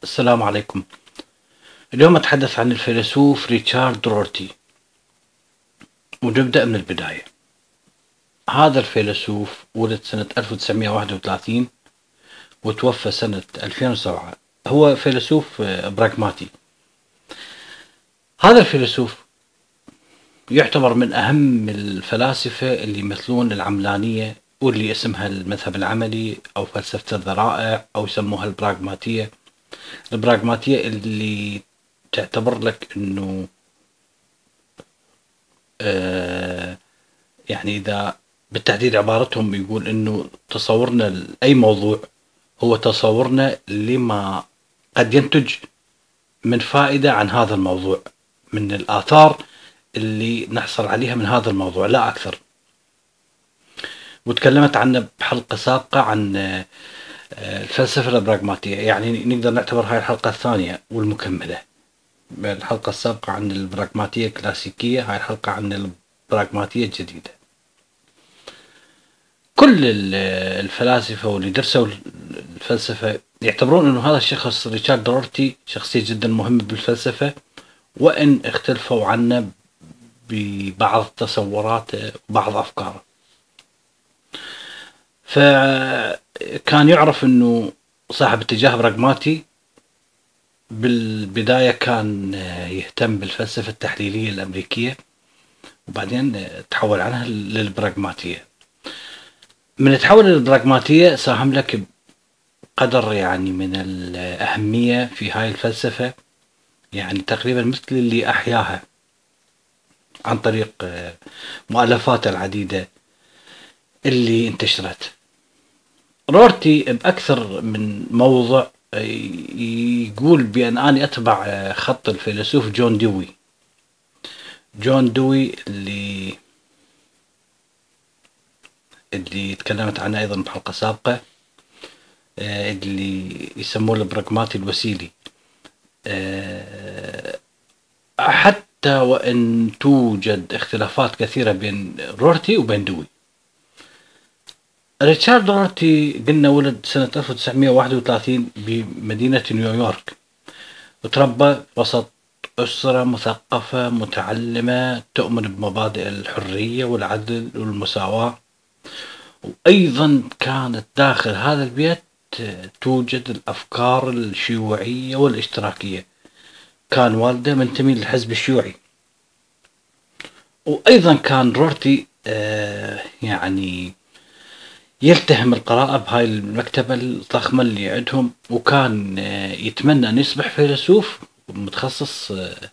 السلام عليكم. اليوم أتحدث عن الفيلسوف ريتشارد رورتي، ونبدأ من البداية. هذا الفيلسوف ولد سنة 1931 وتوفى سنة 2007. هو فيلسوف براغماتي. هذا الفيلسوف يعتبر من أهم الفلاسفة اللي يمثلون العملانية، واللي اسمها المذهب العملي أو فلسفة الذرائع أو يسموها البراغماتية. البراغماتية اللي تعتبر لك أنه يعني إذا بالتحديد عبارتهم يقول إنه تصورنا لأي موضوع هو تصورنا لما قد ينتج من فائدة عن هذا الموضوع، من الآثار اللي نحصل عليها من هذا الموضوع لا أكثر. وتكلمت عنه بحلقة سابقة عن الفلسفة البراغماتية، يعني نقدر نعتبر هاي الحلقة الثانية والمكملة. الحلقة السابقة عن البراغماتية الكلاسيكية، هاي الحلقة عن البراغماتية الجديدة. كل الفلاسفة واللي درسوا الفلسفة يعتبرون أنه هذا الشخص ريتشارد رورتي شخصية جدا مهمة بالفلسفة، وإن اختلفوا عنه ببعض تصوراته وبعض أفكاره. فكان يعرف أنه صاحب اتجاه براغماتي. بالبداية كان يهتم بالفلسفة التحليلية الأمريكية، وبعدين تحول عنها للبراغماتية. من تحول للبراغماتية ساهم لك قدر يعني من الأهمية في هاي الفلسفة، يعني تقريبا مثل اللي أحياها عن طريق مؤلفاته العديدة اللي انتشرت. رورتي بأكثر من موضع يقول بأن أنا أتبع خط الفيلسوف جون دوي. جون دوي اللي تكلمت عنه أيضا بحلقة سابقة، اللي يسموه البراغماتي الوسيلي. حتى وإن توجد اختلافات كثيرة بين رورتي وبين دوي. ريتشارد رورتي قلنا ولد سنة 1931 بمدينة نيويورك، وتربى وسط أسرة مثقفة متعلمة تؤمن بمبادئ الحرية والعدل والمساواة. وأيضا كانت داخل هذا البيت توجد الأفكار الشيوعية والاشتراكية. كان والده منتمي للحزب الشيوعي. وأيضا كان رورتي يعني يلتهم القراءة بهاي المكتبة الضخمة اللي عندهم، وكان يتمنى أن يصبح فيلسوف متخصص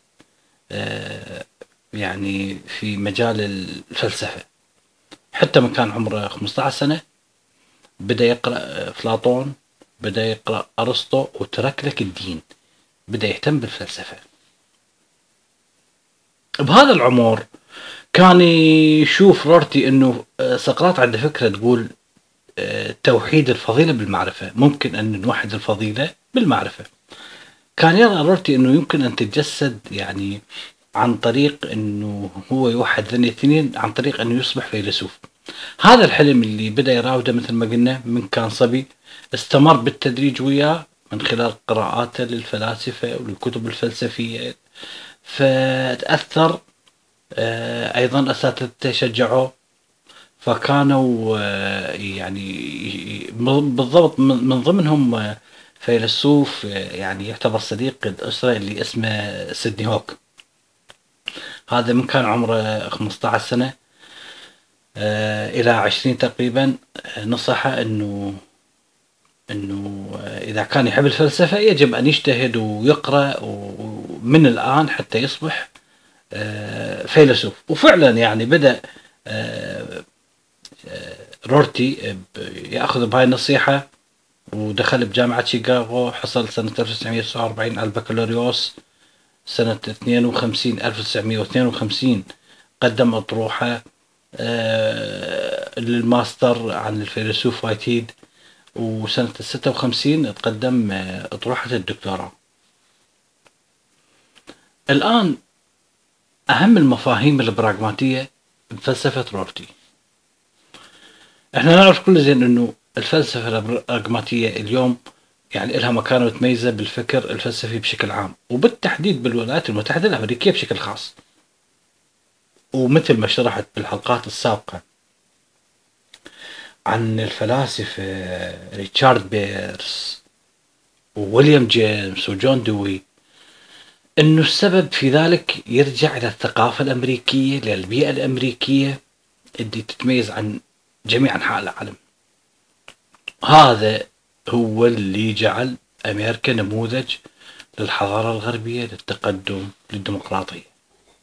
يعني في مجال الفلسفة. حتى من كان عمره 15 سنة بدأ يقرأ أفلاطون، بدأ يقرأ أرسطو، وترك لك الدين، بدأ يهتم بالفلسفة. بهذا العمر كان يشوف رورتي أنه سقراط عنده فكرة تقول توحيد الفضيلة بالمعرفة، ممكن أن نوحد الفضيلة بالمعرفة. كان يرى رورتي أنه يمكن أن تتجسد يعني عن طريق أنه هو يوحد ذني الاثنين، عن طريق أنه يصبح فيلسوف. هذا الحلم اللي بدأ يراوده مثل ما قلنا من كان صبي، استمر بالتدريج وياه من خلال قراءاته للفلاسفة والكتب الفلسفية. فتأثر أيضا أساتذته شجعوه، فكانوا يعني بالضبط من ضمنهم فيلسوف يعني يعتبر صديق الأسرة اللي اسمه سيدني هوك. هذا من كان عمره 15 سنة إلى 20 تقريبا. نصحه أنه إذا كان يحب الفلسفة يجب أن يجتهد ويقرأ من الآن حتى يصبح فيلسوف. وفعلا يعني بدأ رورتي يأخذ بهاي النصيحة، ودخل بجامعة شيكاغو. حصل سنة 1949 على البكالوريوس. سنة 1952 قدم أطروحة للماستر عن الفيلسوف وايتهيد، وسنة 56 تقدم أطروحة الدكتوراه. الآن أهم المفاهيم البراغماتية بفلسفة رورتي. احنا نعرف كل زين انه الفلسفة البراغماتية اليوم يعني لها مكانة متميزة بالفكر الفلسفي بشكل عام، وبالتحديد بالولايات المتحدة الأمريكية بشكل خاص. ومثل ما شرحت بالحلقات السابقة عن الفلاسفة ريتشارد بيرس وويليام جيمس وجون دوي، إنه السبب في ذلك يرجع إلى الثقافة الأمريكية، للبيئة الأمريكية اللي تتميز عن جميع أنحاء العالم. هذا هو اللي جعل أمريكا نموذج للحضارة الغربية، للتقدم، للديمقراطية.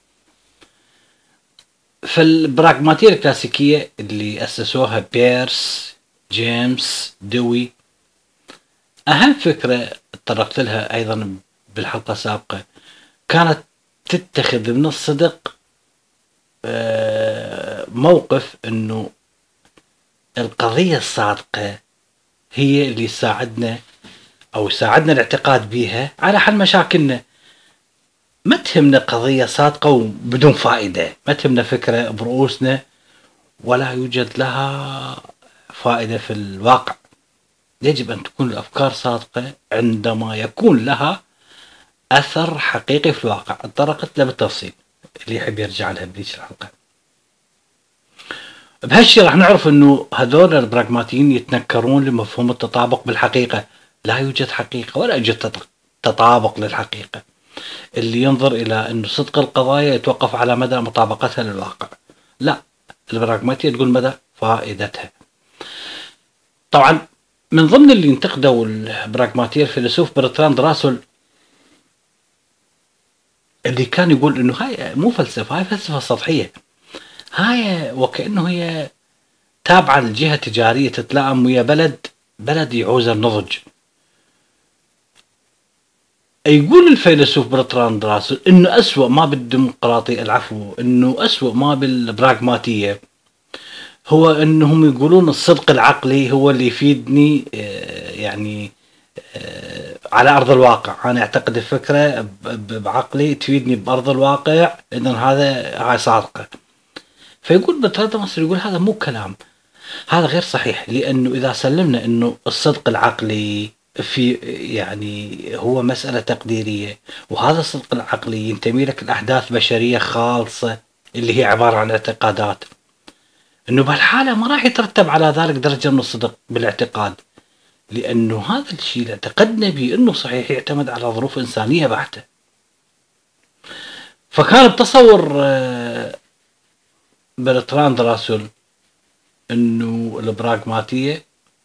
فالبراغماتية الكلاسيكية اللي أسسوها بيرس، جيمس، دوي، أهم فكرة اتطرقت لها أيضا بالحلقة السابقة كانت تتخذ من الصدق موقف أنه القضية الصادقة هي اللي تساعدنا أو يساعدنا الاعتقاد بها على حل مشاكلنا. ما تهمنا قضية صادقة وبدون فائدة، ما تهمنا فكرة برؤوسنا ولا يوجد لها فائدة في الواقع. يجب أن تكون الأفكار صادقة عندما يكون لها أثر حقيقي في الواقع. اتطرقت له بالتفصيل، اللي يحب يرجع لها بذيك الحلقة. بهالشي راح نعرف أنه هذول البراغماتيين يتنكرون لمفهوم التطابق بالحقيقة. لا يوجد حقيقة ولا يوجد تطابق للحقيقة. اللي ينظر إلى أنه صدق القضايا يتوقف على مدى مطابقتها للواقع. لا، البراغماتية تقول مدى فائدتها. طبعا من ضمن اللي انتقدوا البراغماتية الفيلسوف برتراند راسل، اللي كان يقول انه هاي مو فلسفة، هاي فلسفة سطحية، هاي وكأنه هي تابعة لجهة تجارية تتلائم ويا بلد يعوز النضج. يقول الفيلسوف برتراند راسل انه اسوأ ما بالديمقراطية، العفو، انه اسوأ ما بالبراغماتية هو انهم يقولون الصدق العقلي هو اللي يفيدني، يعني على ارض الواقع. انا اعتقد الفكرة بعقلي تفيدني بارض الواقع، اذا هاي صادقة. فيقول برتراند راسل، يقول هذا مو كلام، هذا غير صحيح. لانه اذا سلمنا انه الصدق العقلي في يعني هو مسألة تقديرية، وهذا الصدق العقلي ينتمي لك الأحداث بشرية خالصة اللي هي عبارة عن اعتقادات، انه بهالحالة ما راح يترتب على ذلك درجة من الصدق بالاعتقاد، لانه هذا الشيء اللي اعتقدنا به انه صحيح يعتمد على ظروف انسانية بحتة. فكان بتصور برتراند راسل انه البراغماتية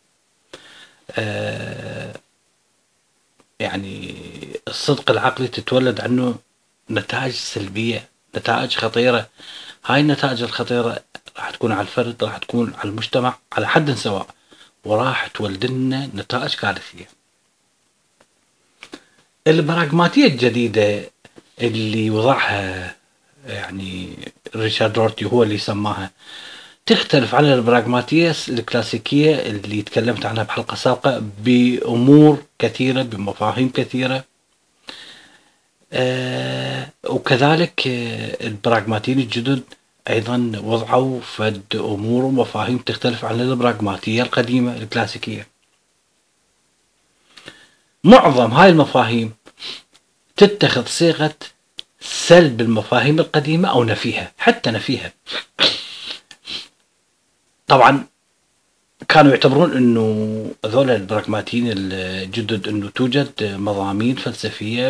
يعني الصدق العقلي تتولد عنه نتائج سلبية، نتائج خطيرة. هاي النتائج الخطيرة راح تكون على الفرد، راح تكون على المجتمع على حد سواء، وراح تولد لنا نتائج كارثية. البراغماتية الجديدة اللي وضعها يعني ريتشارد رورتي، هو اللي سماها، تختلف عن البراغماتية الكلاسيكية اللي تكلمت عنها بحلقة سابقة بأمور كثيرة، بمفاهيم كثيرة. وكذلك البراغماتيين الجدد أيضا وضعوا فد أمور ومفاهيم تختلف عن البراغماتية القديمة الكلاسيكية. معظم هاي المفاهيم تتخذ صيغة سلب المفاهيم القديمة أو نفيها، حتى نفيها. طبعا كانوا يعتبرون انه هذول البراغماتيين الجدد انه توجد مضامين فلسفية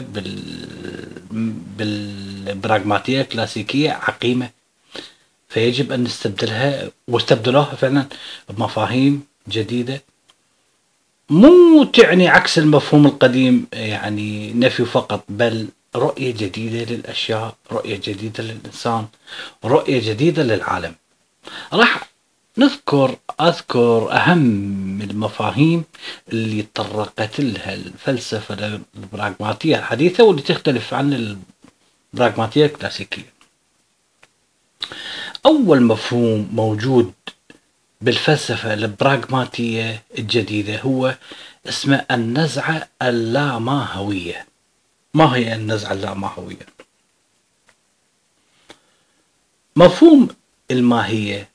بالبراغماتية الكلاسيكية عقيمة، فيجب ان نستبدلها، واستبدلوها فعلا بمفاهيم جديدة مو تعني عكس المفهوم القديم، يعني نفي فقط، بل رؤية جديدة للأشياء، رؤية جديدة للإنسان، رؤية جديدة للعالم. راح أذكر أهم المفاهيم اللي تطرقت لها الفلسفة البراغماتية الحديثة واللي تختلف عن البراغماتية الكلاسيكية. أول مفهوم موجود بالفلسفة البراغماتية الجديدة هو اسمه النزعة اللاماهوية. ما هي النزعة اللاماهوية؟ مفهوم الماهية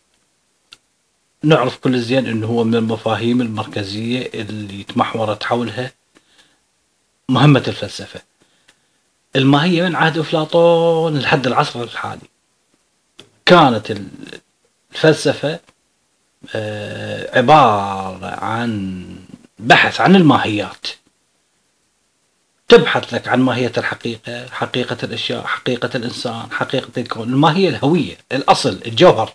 نعرف كل زين انه هو من المفاهيم المركزية اللي تمحورت حولها مهمة الفلسفة. الماهية من عهد أفلاطون لحد العصر الحالي كانت الفلسفة عبارة عن بحث عن الماهيات، تبحث لك عن ماهية الحقيقة، حقيقة الأشياء، حقيقة الإنسان، حقيقة الكون، الماهية الهوية، الأصل، الجوهر.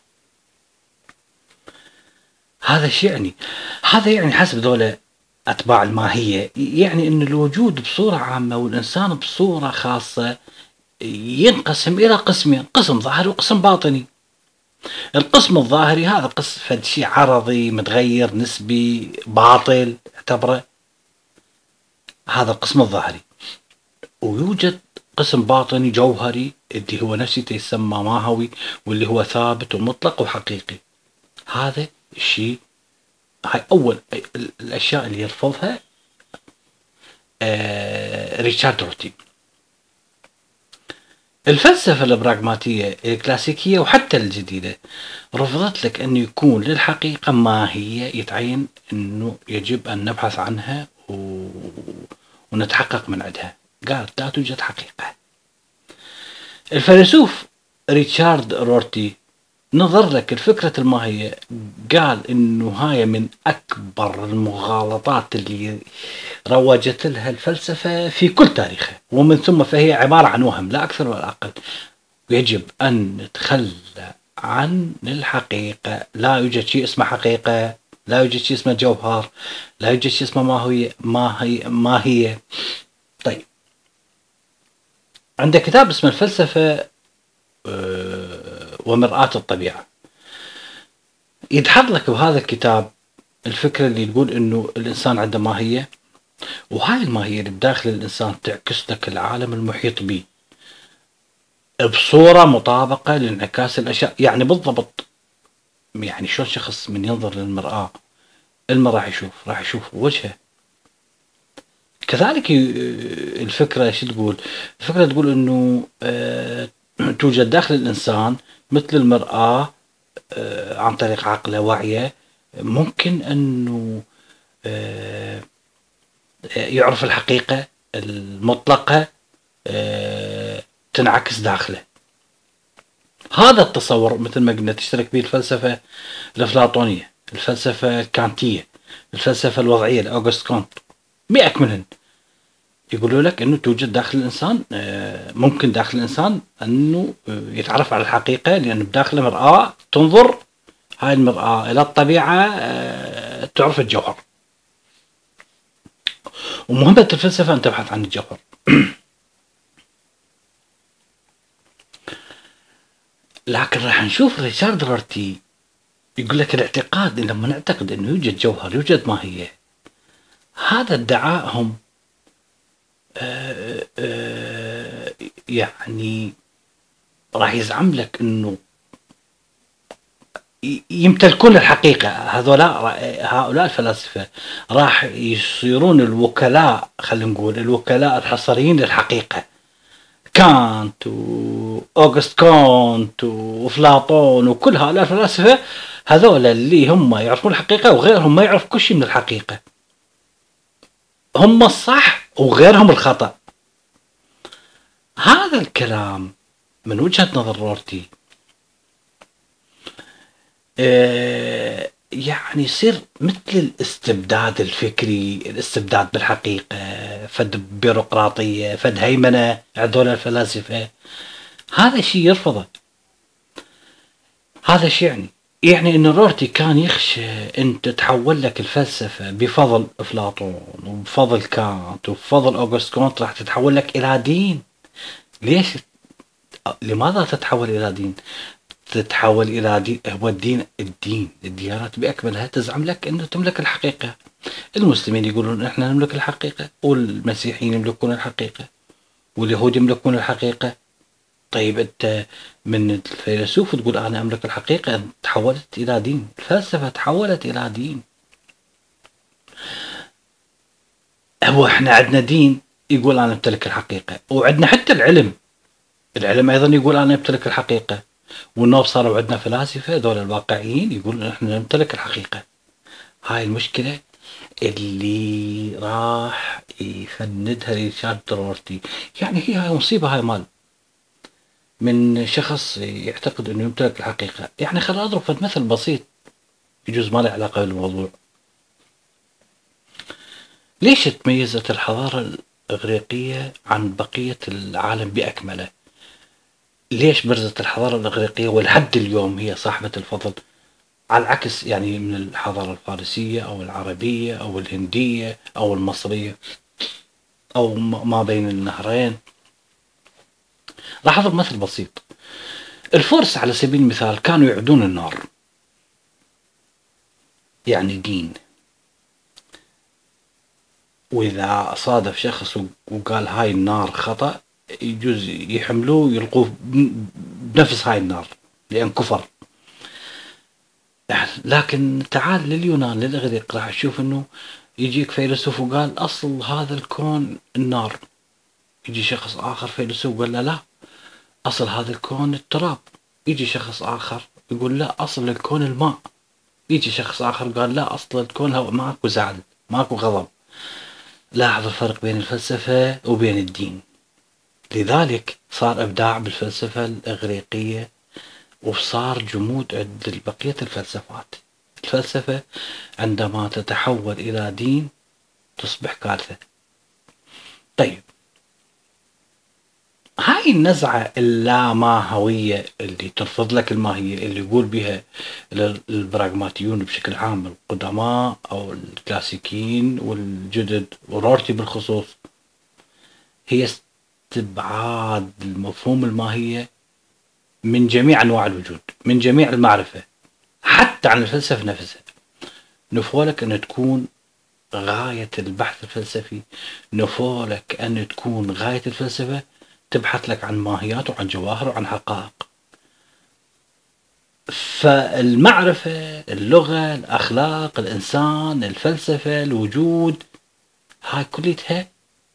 هذا شو يعني؟ هذا يعني حسب ذولا أتباع الماهية، يعني أن الوجود بصورة عامة والإنسان بصورة خاصة ينقسم إلى قسمين، قسم ظاهري وقسم باطني. القسم الظاهري هذا قسم فد شيء عرضي متغير نسبي باطل اعتبره، هذا القسم الظاهري. ويوجد قسم باطني جوهري اللي هو نفسه يسمى ماهوي، واللي هو ثابت ومطلق وحقيقي. هذا الشيء هاي أول الأشياء اللي يرفضها ريتشارد رورتي. الفلسفة البراغماتية الكلاسيكية وحتى الجديدة رفضت لك أن يكون للحقيقة ماهية يتعين أنه يجب أن نبحث عنها ونتحقق من عندها، قالت لا توجد حقيقة. الفيلسوف ريتشارد رورتي نظر لك الفكرة الماهية، قال انه هاي من اكبر المغالطات اللي روجت لها الفلسفة في كل تاريخها، ومن ثم فهي عبارة عن وهم لا اكثر ولا اقل. يجب ان نتخلى عن الحقيقة، لا يوجد شيء اسمه حقيقة، لا يوجد شيء اسمه جوهر، لا يوجد شيء اسمه ماهية. طيب، عندك كتاب اسمه الفلسفة ومرآة الطبيعة، يدحض لك بهذا الكتاب الفكرة اللي تقول انه الانسان عنده ماهية، وهاي الماهية اللي بداخل الانسان تعكس لك العالم المحيط به بصورة مطابقة لانعكاس الاشياء. يعني بالضبط، يعني شلون شخص من ينظر للمرآة، المرأة راح يشوف وجهه. كذلك الفكرة شو تقول؟ الفكرة تقول انه توجد داخل الانسان مثل المرآة عن طريق عقله وعيه ممكن انه يعرف الحقيقة المطلقة تنعكس داخله. هذا التصور مثل ما قلنا تشترك به الفلسفة الأفلاطونية، الفلسفة الكانتية، الفلسفة الوضعية لأوغست كونت، 100 منهن يقولوا لك انه توجد داخل الانسان، ممكن داخل الانسان انه يتعرف على الحقيقة، لان بداخله مرآة تنظر هاي المرآة الى الطبيعة تعرف الجوهر. ومهمة الفلسفة ان تبحث عن الجوهر. لكن راح نشوف ريتشارد رورتي يقول لك الاعتقاد إن لما نعتقد انه يوجد جوهر يوجد ماهية، هذا ادعائهم يعني راح يزعم لك انه يمتلكون الحقيقة. هؤلاء الفلاسفة راح يصيرون الوكلاء، خلينا نقول الوكلاء الحصريين للحقيقة. كانت وأوغست كونت وأفلاطون وكل هؤلاء الفلاسفة هذول اللي هم يعرفون الحقيقة وغيرهم ما يعرف كل شيء من الحقيقة، هم الصح وغيرهم الخطأ. هذا الكلام من وجهة نظر رورتي يعني يصير مثل الاستبداد الفكري، الاستبداد بالحقيقة، فد بيروقراطية، فد هيمنة هذول الفلاسفة. هذا شيء يرفضه. هذا شيء يعني ان رورتي كان يخشى ان تتحول لك الفلسفة بفضل افلاطون وبفضل كانت وبفضل اوغست كونت راح تتحول لك الى دين. ليش؟ لماذا تتحول الى دين؟ تتحول الى دين. هو الديانات باكملها تزعم لك انه تملك الحقيقة. المسلمين يقولون احنا نملك الحقيقة، والمسيحيين يملكون الحقيقة، واليهود يملكون الحقيقة. طيب انت من الفيلسوف تقول انا املك الحقيقة، تحولت الى دين. الفلسفة تحولت الى دين. هو احنا عندنا دين يقول انا امتلك الحقيقة، وعندنا حتى العلم ايضا يقول انا امتلك الحقيقة. والنوب صاروا عندنا فلاسفة دول الواقعيين يقولون احنا نمتلك الحقيقة. هاي المشكلة اللي راح يفندها لريتشارد دورتي. يعني هاي مصيبة، هاي مال من شخص يعتقد انه يمتلك الحقيقة. يعني خل اضرب فد مثل بسيط يجوز ما له علاقة بالموضوع. ليش تميزت الحضارة الإغريقية عن بقية العالم بأكمله؟ ليش برزت الحضارة الإغريقية ولحد اليوم هي صاحبة الفضل، على العكس يعني من الحضارة الفارسية أو العربية أو الهندية أو المصرية أو ما بين النهرين؟ راح أضرب مثل بسيط. الفرس على سبيل المثال كانوا يعدون النار، يعني دين. وإذا صادف شخص وقال هاي النار خطأ، يجوز يحملوه ويلقوه بنفس هاي النار لأن كفر. لكن تعال لليونان للإغريق راح تشوف إنه يجيك فيلسوف وقال أصل هذا الكون النار، يجي شخص آخر فيلسوف وقال لا أصل هذا الكون التراب، يجي شخص آخر يقول لا أصل الكون الماء، يجي شخص آخر قال لا أصل الكون الهواء. ماكو زعل، ماكو غضب. لاحظ الفرق بين الفلسفة وبين الدين. لذلك صار إبداع بالفلسفة الإغريقية وصار جمود عند بقية الفلسفات. الفلسفة عندما تتحول إلى دين تصبح كارثة. طيب، هاي النزعة اللاماهوية اللي ترفض لك الماهية، اللي يقول بها البراغماتيون بشكل عام، القدماء أو الكلاسيكيين والجدد ورورتي بالخصوص، هي استبعاد المفهوم الماهية من جميع أنواع الوجود، من جميع المعرفة، حتى عن الفلسفة نفسها. نفولك أن تكون غاية البحث الفلسفي، نفولك أن تكون غاية الفلسفة تبحث لك عن ماهيات وعن جواهر وعن حقائق. فالمعرفة، اللغة، الأخلاق، الإنسان، الفلسفة، الوجود، هاي كلها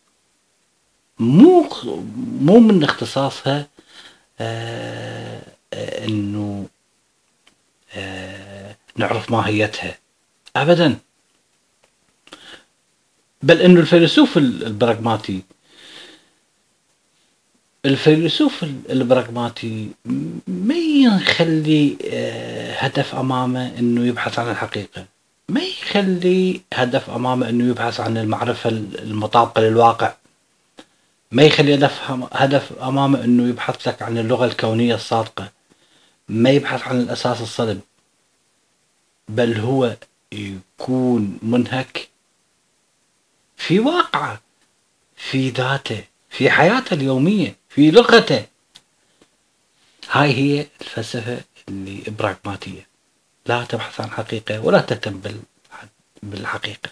مو من اختصاصها انه نعرف ماهيتها ابدا. بل انه الفيلسوف البراغماتي ما يخلي هدف امامه انه يبحث عن الحقيقة، ما يخلي هدف امامه انه يبحث عن المعرفة المطابقة للواقع، ما يخلي هدف امامه انه يبحث لك عن اللغة الكونية الصادقة، ما يبحث عن الاساس الصلب. بل هو يكون منهك في واقعه، في ذاته، في حياته اليومية، في لغته. هاي هي الفلسفة اللي براغماتية، لا تبحث عن حقيقة ولا تهتم بالحقيقة.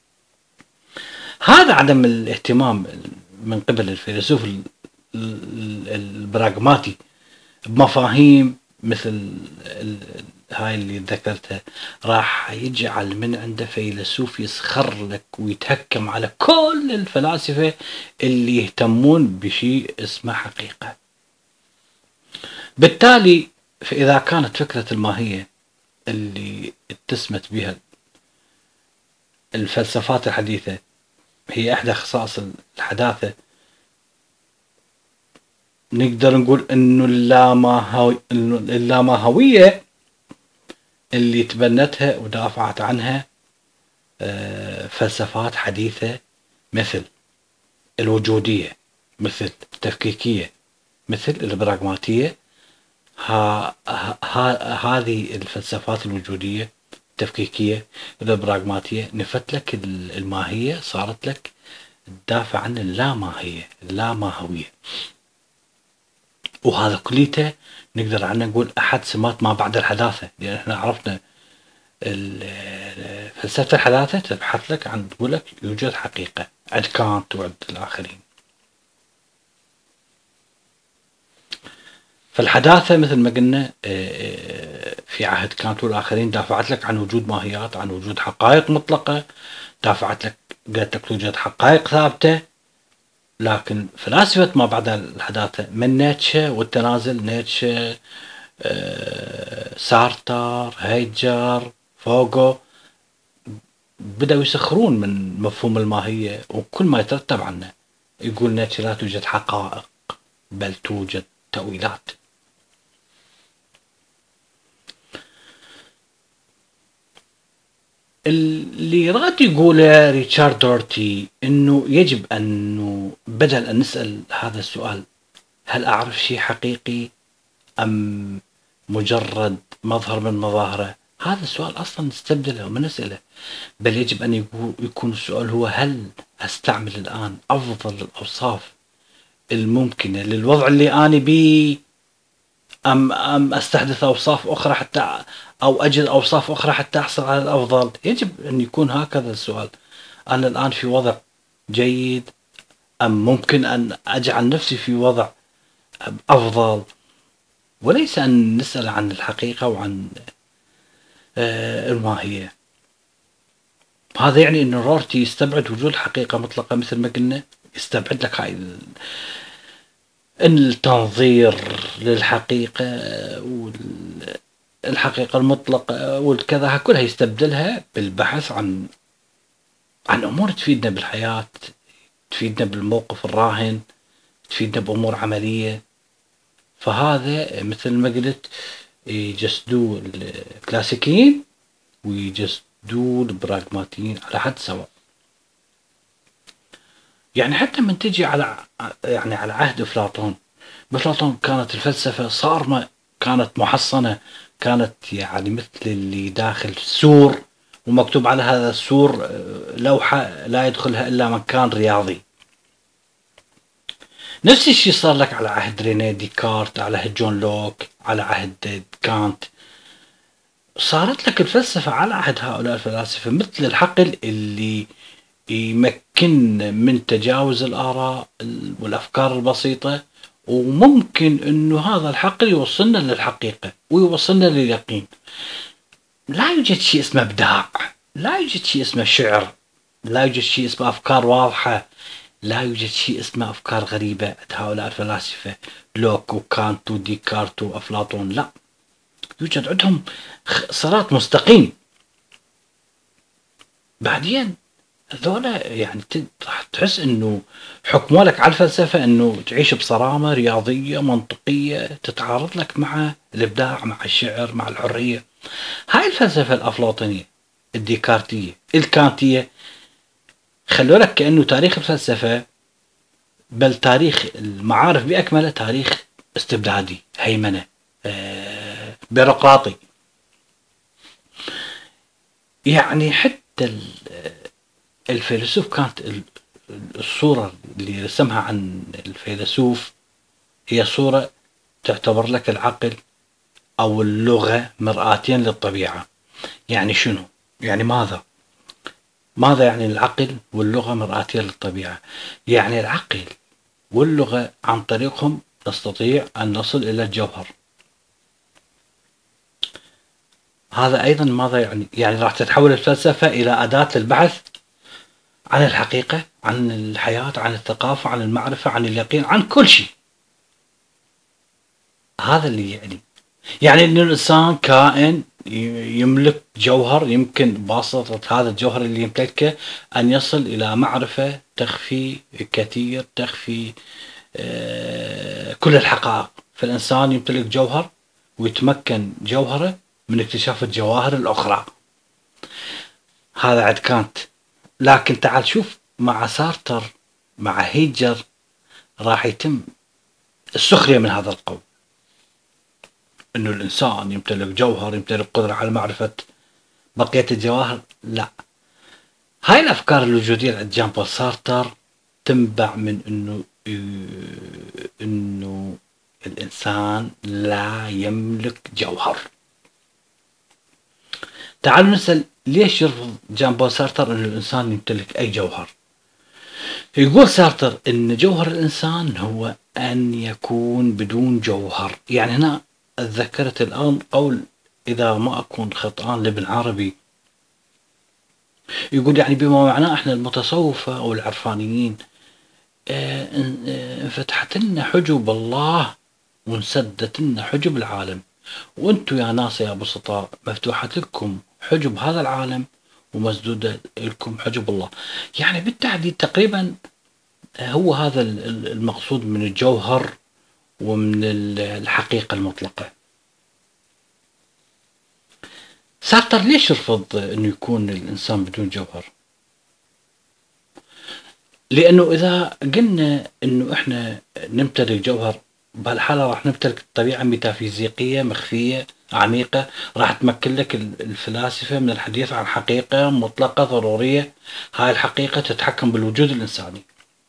هذا عدم الاهتمام من قبل الفيلسوف البراغماتي بمفاهيم مثل هاي اللي ذكرتها، راح يجعل من عنده فيلسوف يسخر لك ويتهكم على كل الفلاسفة اللي يهتمون بشيء اسمه حقيقة. بالتالي فإذا كانت فكرة الماهية اللي اتسمت بها الفلسفات الحديثة هي إحدى خصائص الحداثة، نقدر نقول إنه اللاماهوية اللي تبنتها ودافعت عنها فلسفات حديثة مثل الوجودية، مثل التفكيكية، مثل البراغماتية. هذه الفلسفات الوجودية، التفكيكية، البراغماتية نفت لك الماهية، صارت لك تدافع عن اللاماهوية. وهذا كليته نقدر عنه نقول أحد سمات ما بعد الحداثة، لأن احنا عرفنا فلسفة الحداثة تبحث لك عن، تقول لك يوجد حقيقة عند كانت وعند الآخرين. فالحداثة مثل ما قلنا في عهد كانت والآخرين دافعت لك عن وجود ماهيات، عن وجود حقائق مطلقة، دافعت لك قالت لك توجد حقائق ثابتة. لكن فلاسفة ما بعد الحداثة من نيتشه والتنازل، نيتشه، سارتر، هايجر، فوغو، بدأوا يسخرون من مفهوم الماهية وكل ما يترتب عنه. يقول نيتشه لا توجد حقائق بل توجد تأويلات. اللي راد يقوله ريتشارد دورتي انه يجب انه بدل ان نسأل هذا السؤال هل اعرف شيء حقيقي ام مجرد مظهر من مظاهره، هذا السؤال اصلا نستبدله وما نسأله، بل يجب ان يكون السؤال هو هل استعمل الان افضل الاوصاف الممكنة للوضع اللي انا بيه أم أستحدث أوصاف أخرى حتى أو أجد أوصاف أخرى حتى أحصل على الأفضل. يجب أن يكون هكذا السؤال. أنا الآن في وضع جيد أم ممكن أن أجعل نفسي في وضع أفضل، وليس أن نسأل عن الحقيقة وعن الماهية. هذا يعني أن رورتي يستبعد وجود حقيقة مطلقة مثل ما قلنا، يستبعد لك هاي التنظير للحقيقة والحقيقة المطلقة والكذا كلها، يستبدلها بالبحث عن أمور تفيدنا بالحياة، تفيدنا بالموقف الراهن، تفيدنا بأمور عملية. فهذا مثل ما قلت يجسدوه الكلاسيكيين ويجسدوه البراغماتيين على حد سواء. يعني حتى من تجي على عهد أفلاطون، بأفلاطون كانت الفلسفة صارمة، كانت محصنة، كانت يعني مثل اللي داخل سور ومكتوب على هذا السور لوحة لا يدخلها إلا من كان رياضي. نفس الشيء صار لك على عهد رينيه ديكارت، على عهد جون لوك، على عهد كانت. صارت لك الفلسفة على عهد هؤلاء الفلاسفة مثل الحقل اللي يمكن من تجاوز الآراء والأفكار البسيطة، وممكن أنه هذا الحقل يوصلنا للحقيقة ويوصلنا لليقين. لا يوجد شيء اسمه إبداع، لا يوجد شيء اسمه شعر، لا يوجد شيء اسمه أفكار واضحة، لا يوجد شيء اسمه أفكار غريبة عند هؤلاء الفلاسفة لوك وكانت وديكارت وأفلاطون. لا، يوجد عندهم صراط مستقيم. بعدين هذولا يعني راح تحس انه حكموا لك على الفلسفة انه تعيش بصرامة رياضية منطقية تتعارض لك مع الابداع، مع الشعر، مع الحرية. هاي الفلسفة الافلاطونية الديكارتية الكانتية خلوا لك كأنه تاريخ الفلسفة بل تاريخ المعارف بأكمله تاريخ استبدادي، هيمنة، بيروقراطي. يعني حتى الفيلسوف كانت الصورة اللي رسمها عن الفيلسوف هي صورة تعتبر لك العقل أو اللغة مرآتين للطبيعة. يعني شنو؟ يعني ماذا يعني العقل واللغة مرآتين للطبيعة؟ يعني العقل واللغة عن طريقهم نستطيع أن نصل إلى الجوهر. هذا أيضا ماذا يعني؟ يعني راح تتحول الفلسفة إلى أداة للبحث عن الحقيقة، عن الحياة، عن الثقافة، عن المعرفة، عن اليقين، عن كل شيء. هذا اللي يعني أن الإنسان كائن يملك جوهر، يمكن بواسطة هذا الجوهر اللي يمتلكه أن يصل إلى معرفة تخفي كثير، تخفي كل الحقائق. فالإنسان يمتلك جوهر ويتمكن جوهره من اكتشاف الجواهر الأخرى. هذا عند كانت. لكن تعال شوف مع سارتر مع هيجر راح يتم السخرية من هذا القول، انه الانسان يمتلك جوهر، يمتلك قدرة على معرفة بقية الجواهر. لا، هاي الافكار الوجودية عند جان بول سارتر تنبع من انه الانسان لا يملك جوهر. تعالوا نسأل ليش يرفض جان بول سارتر انه الانسان يمتلك اي جوهر. يقول سارتر ان جوهر الانسان هو ان يكون بدون جوهر. يعني هنا اتذكرت الان قول اذا ما اكون خطأان لابن عربي، يقول يعني بما معناه احنا المتصوفة او العرفانيين انفتحت لنا حجب الله وانسدت لنا حجب العالم، وانتم يا ناس يا بسطاء مفتوحة لكم حجب هذا العالم ومسدودة لكم حجب الله. يعني بالتحديد تقريبا هو هذا المقصود من الجوهر ومن الحقيقة المطلقة. سارتر ليش رفض انه يكون الانسان بدون جوهر؟ لانه اذا قلنا انه احنا نمتلك جوهر، بهالحالة راح نمتلك طبيعة ميتافيزيقية مخفية عميقة، راح تمكن لك الفلاسفة من الحديث عن حقيقة مطلقة ضرورية. هاي الحقيقة تتحكم بالوجود الإنساني.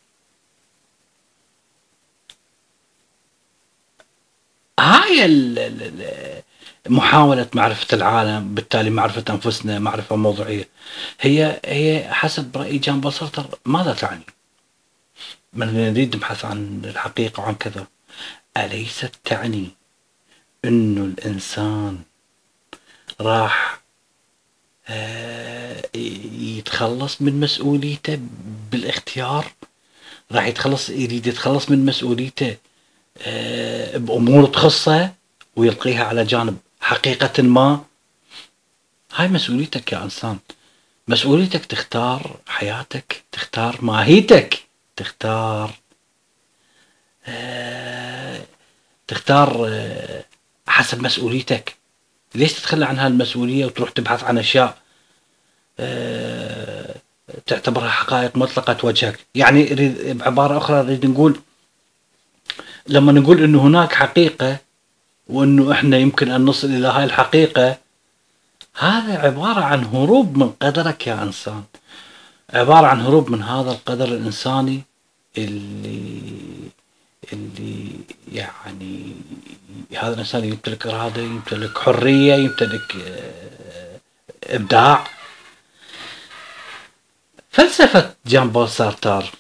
هاي محاولة معرفة العالم، بالتالي معرفة أنفسنا، معرفة موضوعية، هي حسب رأي جان بول سارتر ماذا تعني؟ من نريد نبحث عن الحقيقة وعن كذا، أليست تعني إنه الإنسان راح يتخلص من مسؤوليته بالاختيار؟ راح يريد يتخلص من مسؤوليته بأمور تخصه ويلقيها على جانب حقيقة ما؟ هاي مسؤوليتك يا إنسان، مسؤوليتك تختار حياتك، تختار ماهيتك، تختار حسب مسؤوليتك. ليش تتخلى عن هالمسؤولية وتروح تبحث عن أشياء تعتبرها حقائق مطلقة وجهك؟ يعني بعبارة أخرى نريد نقول، لما نقول إنه هناك حقيقة وإنه إحنا يمكن أن نصل إلى هاي الحقيقة، هذا عبارة عن هروب من قدرك يا إنسان، عبارة عن هروب من هذا القدر الإنساني اللي يعني هذا الإنسان يمتلك إرادة، يمتلك حرية، يمتلك إبداع. فلسفة جان بول سارتر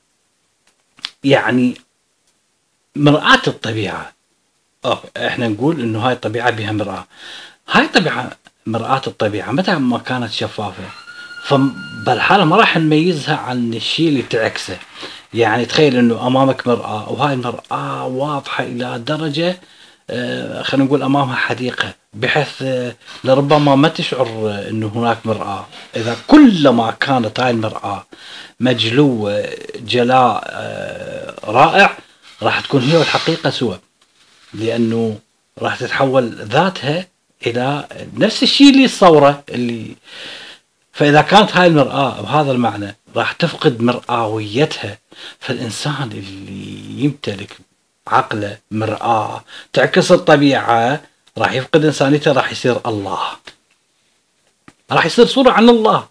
يعني مرآة الطبيعة. احنا نقول انه هاي الطبيعة بها مرآة، هاي الطبيعة مرآة الطبيعة متى ما كانت شفافة، فبالحالة ما راح نميزها عن الشيء اللي تعكسه. يعني تخيل انه امامك مرآة وهاي المرآة واضحة الى درجة خلينا نقول امامها حديقة، بحيث لربما ما تشعر انه هناك مرآة. اذا كلما كانت هاي المرآة مجلوة جلاء رائع، راح تكون هي والحقيقة سوا، لانه راح تتحول ذاتها الى نفس الشيء اللي الصورة اللي. فاذا كانت هاي المرآة بهذا المعنى راح تفقد مرآويتها، فالانسان اللي يمتلك عقله مرآة تعكس الطبيعة راح يفقد انسانيته، راح يصير الله، راح يصير صورة عن الله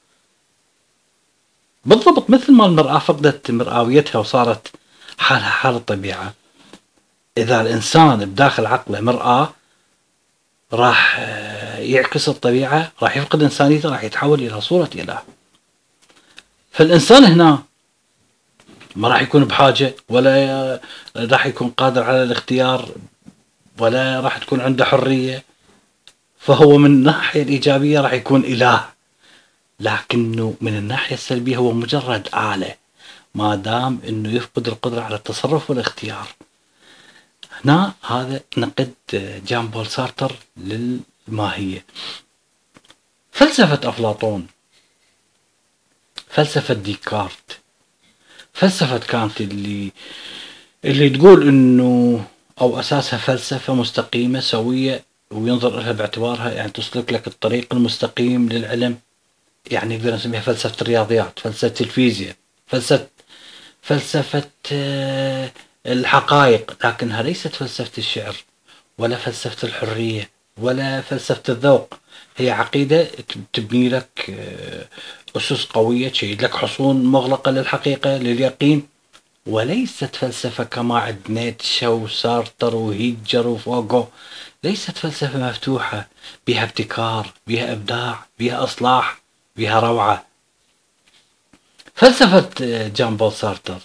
بالضبط، مثل ما المرآة فقدت مرآويتها وصارت حالها حال الطبيعة. إذا الإنسان بداخل عقله مرآة راح يعكس الطبيعة، راح يفقد إنسانيته، راح يتحول إلى صورة إله. فالإنسان هنا ما راح يكون بحاجة، ولا راح يكون قادر على الاختيار، ولا راح تكون عنده حرية. فهو من الناحية الإيجابية راح يكون إله، لكنه من الناحية السلبية هو مجرد آلة، ما دام انه يفقد القدرة على التصرف والاختيار. هنا هذا نقد جان بول سارتر للماهية. فلسفة أفلاطون، فلسفة ديكارت، فلسفة كانت اللي تقول انه او اساسها فلسفة مستقيمة سوية، وينظر لها باعتبارها يعني تسلك لك الطريق المستقيم للعلم. يعني نقدر نسميها فلسفة الرياضيات، فلسفة الفيزياء، فلسفة الحقائق، لكنها ليست فلسفة الشعر، ولا فلسفة الحرية، ولا فلسفة الذوق. هي عقيدة تبني لك أسس قوية، تشيد لك حصون مغلقة للحقيقة لليقين، وليست فلسفة كما عند نيتشه وسارتر وهيجر وفوغو. ليست فلسفة مفتوحة بها ابتكار، بها إبداع، بها إصلاح، بها روعة. فلسفة جان بول سارتر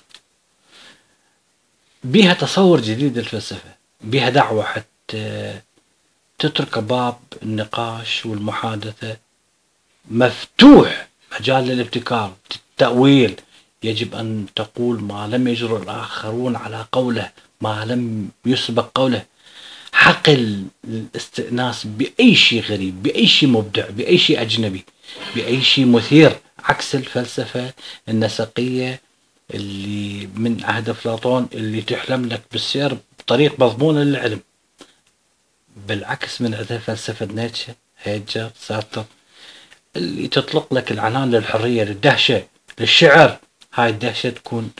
بها تصور جديد للفلسفة، بها دعوة حتى تترك باب النقاش والمحادثة مفتوح، مجال للابتكار، التأويل. يجب أن تقول ما لم يجرؤ الآخرون على قوله، ما لم يسبق قوله. حق الاستئناس بأي شيء غريب، بأي شيء مبدع، بأي شيء أجنبي. بأي شيء مثير، عكس الفلسفة النسقية اللي من عهد أفلاطون اللي تحلم لك بالسير بطريق مضمونة للعلم. بالعكس من عندها فلسفة نيتشه، هيجر، سارتر، اللي تطلق لك العنان للحرية، للدهشة، للشعر. هاي الدهشة تكون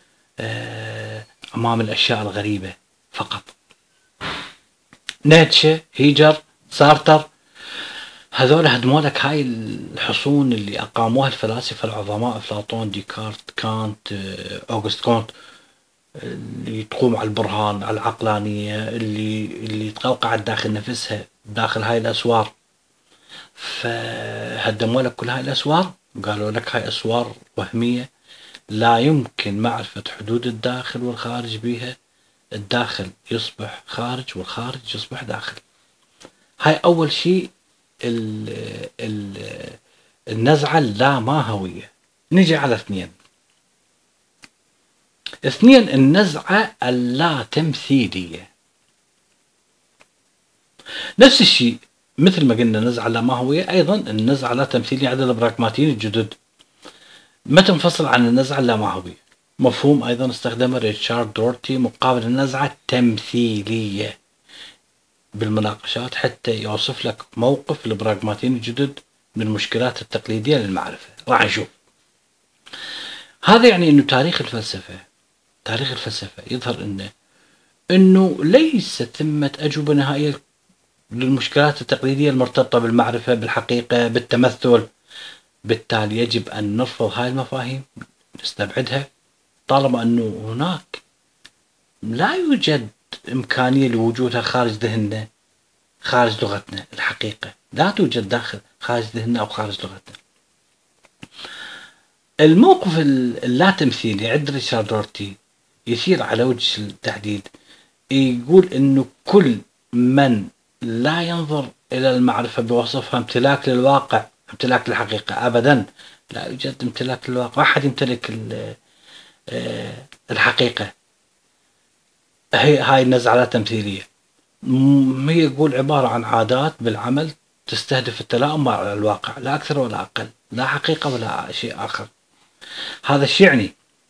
أمام الأشياء الغريبة فقط. نيتشه، هيجر، سارتر، هذول هدمولك هاي الحصون اللي أقاموها الفلاسفة العظماء، أفلاطون، ديكارت، كانت، أوغست كونت، اللي تقوم على البرهان، على العقلانية، اللي تقوقعت داخل نفسها، داخل هاي الأسوار. فهدموا لك كل هاي الأسوار، قالوا لك هاي أسوار وهمية لا يمكن معرفة حدود الداخل والخارج بها. الداخل يصبح خارج والخارج يصبح داخل. هاي أول شيء النزعة اللاماهوية. نجي على اثنين، النزعة اللا تمثيلية. نفس الشيء مثل ما قلنا نزعة اللاماهوية، أيضا النزعة اللا تمثيلية عند البراغماتيين الجدد ما تنفصل عن النزعة اللاماهوية. مفهوم أيضا استخدمه ريتشارد دورتي مقابل النزعة التمثيلية بالمناقشات حتى يوصف لك موقف البراغماتيين الجدد من المشكلات التقليدية للمعرفة. راح نشوف. هذا يعني أنه تاريخ الفلسفة يظهر أنه ليس ثمة أجوبة نهائية للمشكلات التقليدية المرتبطة بالمعرفة، بالحقيقة، بالتمثل. بالتالي يجب أن نرفض هاي المفاهيم، نستبعدها، طالما أنه هناك لا يوجد إمكانية لوجودها خارج ذهننا، خارج لغتنا. الحقيقة لا توجد داخل خارج ذهننا أو خارج لغتنا. الموقف اللا تمثيلي عند ريتشارد دورتي يثير على وجه التحديد. يقول أنه كل من لا ينظر إلى المعرفة بوصفها امتلاك للواقع، امتلاك للحقيقة، أبدا لا يوجد امتلاك للواقع. أحد يمتلك الحقيقة. هاي النزعة لا تمثيلية. هي يقول عبارة عن عادات بالعمل تستهدف التلاؤم مع الواقع، لا أكثر ولا أقل، لا حقيقة ولا شيء آخر. هذا الشيء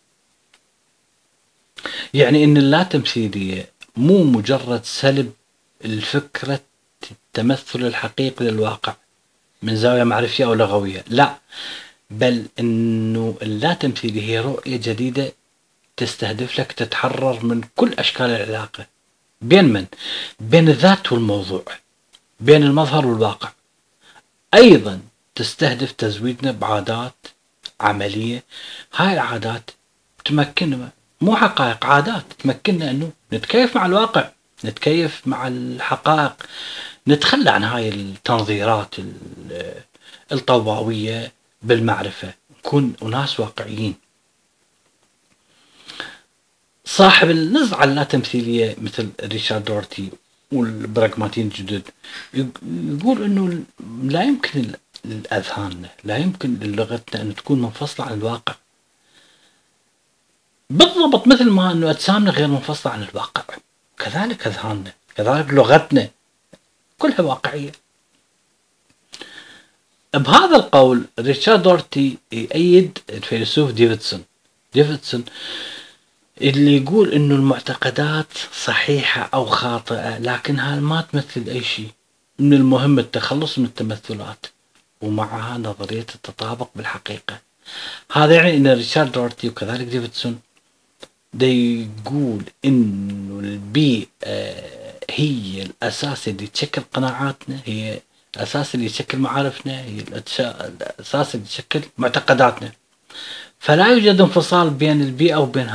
يعني أن اللا تمثيلية مو مجرد سلب الفكرة التمثل الحقيقي للواقع من زاوية معرفية أو لغوية، لا، بل أنه اللا تمثيلية هي رؤية جديدة تستهدف لك تتحرر من كل أشكال العلاقة بين من؟ بين الذات والموضوع، بين المظهر والواقع. أيضا تستهدف تزويدنا بعادات عملية. هاي العادات تمكننا، مو حقائق، عادات تمكننا أنه نتكيف مع الواقع، نتكيف مع الحقائق، نتخلى عن هاي التنظيرات الطوباوية بالمعرفة، نكون أناس واقعيين. صاحب النزعة اللا تمثيلية مثل ريتشارد دورتي والبراغماتيين الجدد يقول أنه لا يمكن لأذهاننا، لا يمكن للغتنا أن تكون منفصلة عن الواقع، بالضبط مثل ما أنه أجسامنا غير منفصلة عن الواقع، كذلك أذهاننا، كذلك لغتنا كلها واقعية. بهذا القول ريتشارد دورتي يأيد الفيلسوف ديفيدسون اللي يقول انه المعتقدات صحيحة او خاطئة لكنها ما تمثل اي شيء، من المهم التخلص من التمثلات ومعها نظرية التطابق بالحقيقة. هذا يعني ان ريتشارد دورتي وكذلك ديفيدسون يقول انه البيئة هي الاساس اللي تشكل قناعاتنا، هي الاساس اللي يشكل معارفنا، هي الاساس اللي يشكل معتقداتنا. فلا يوجد انفصال بين البيئة وبين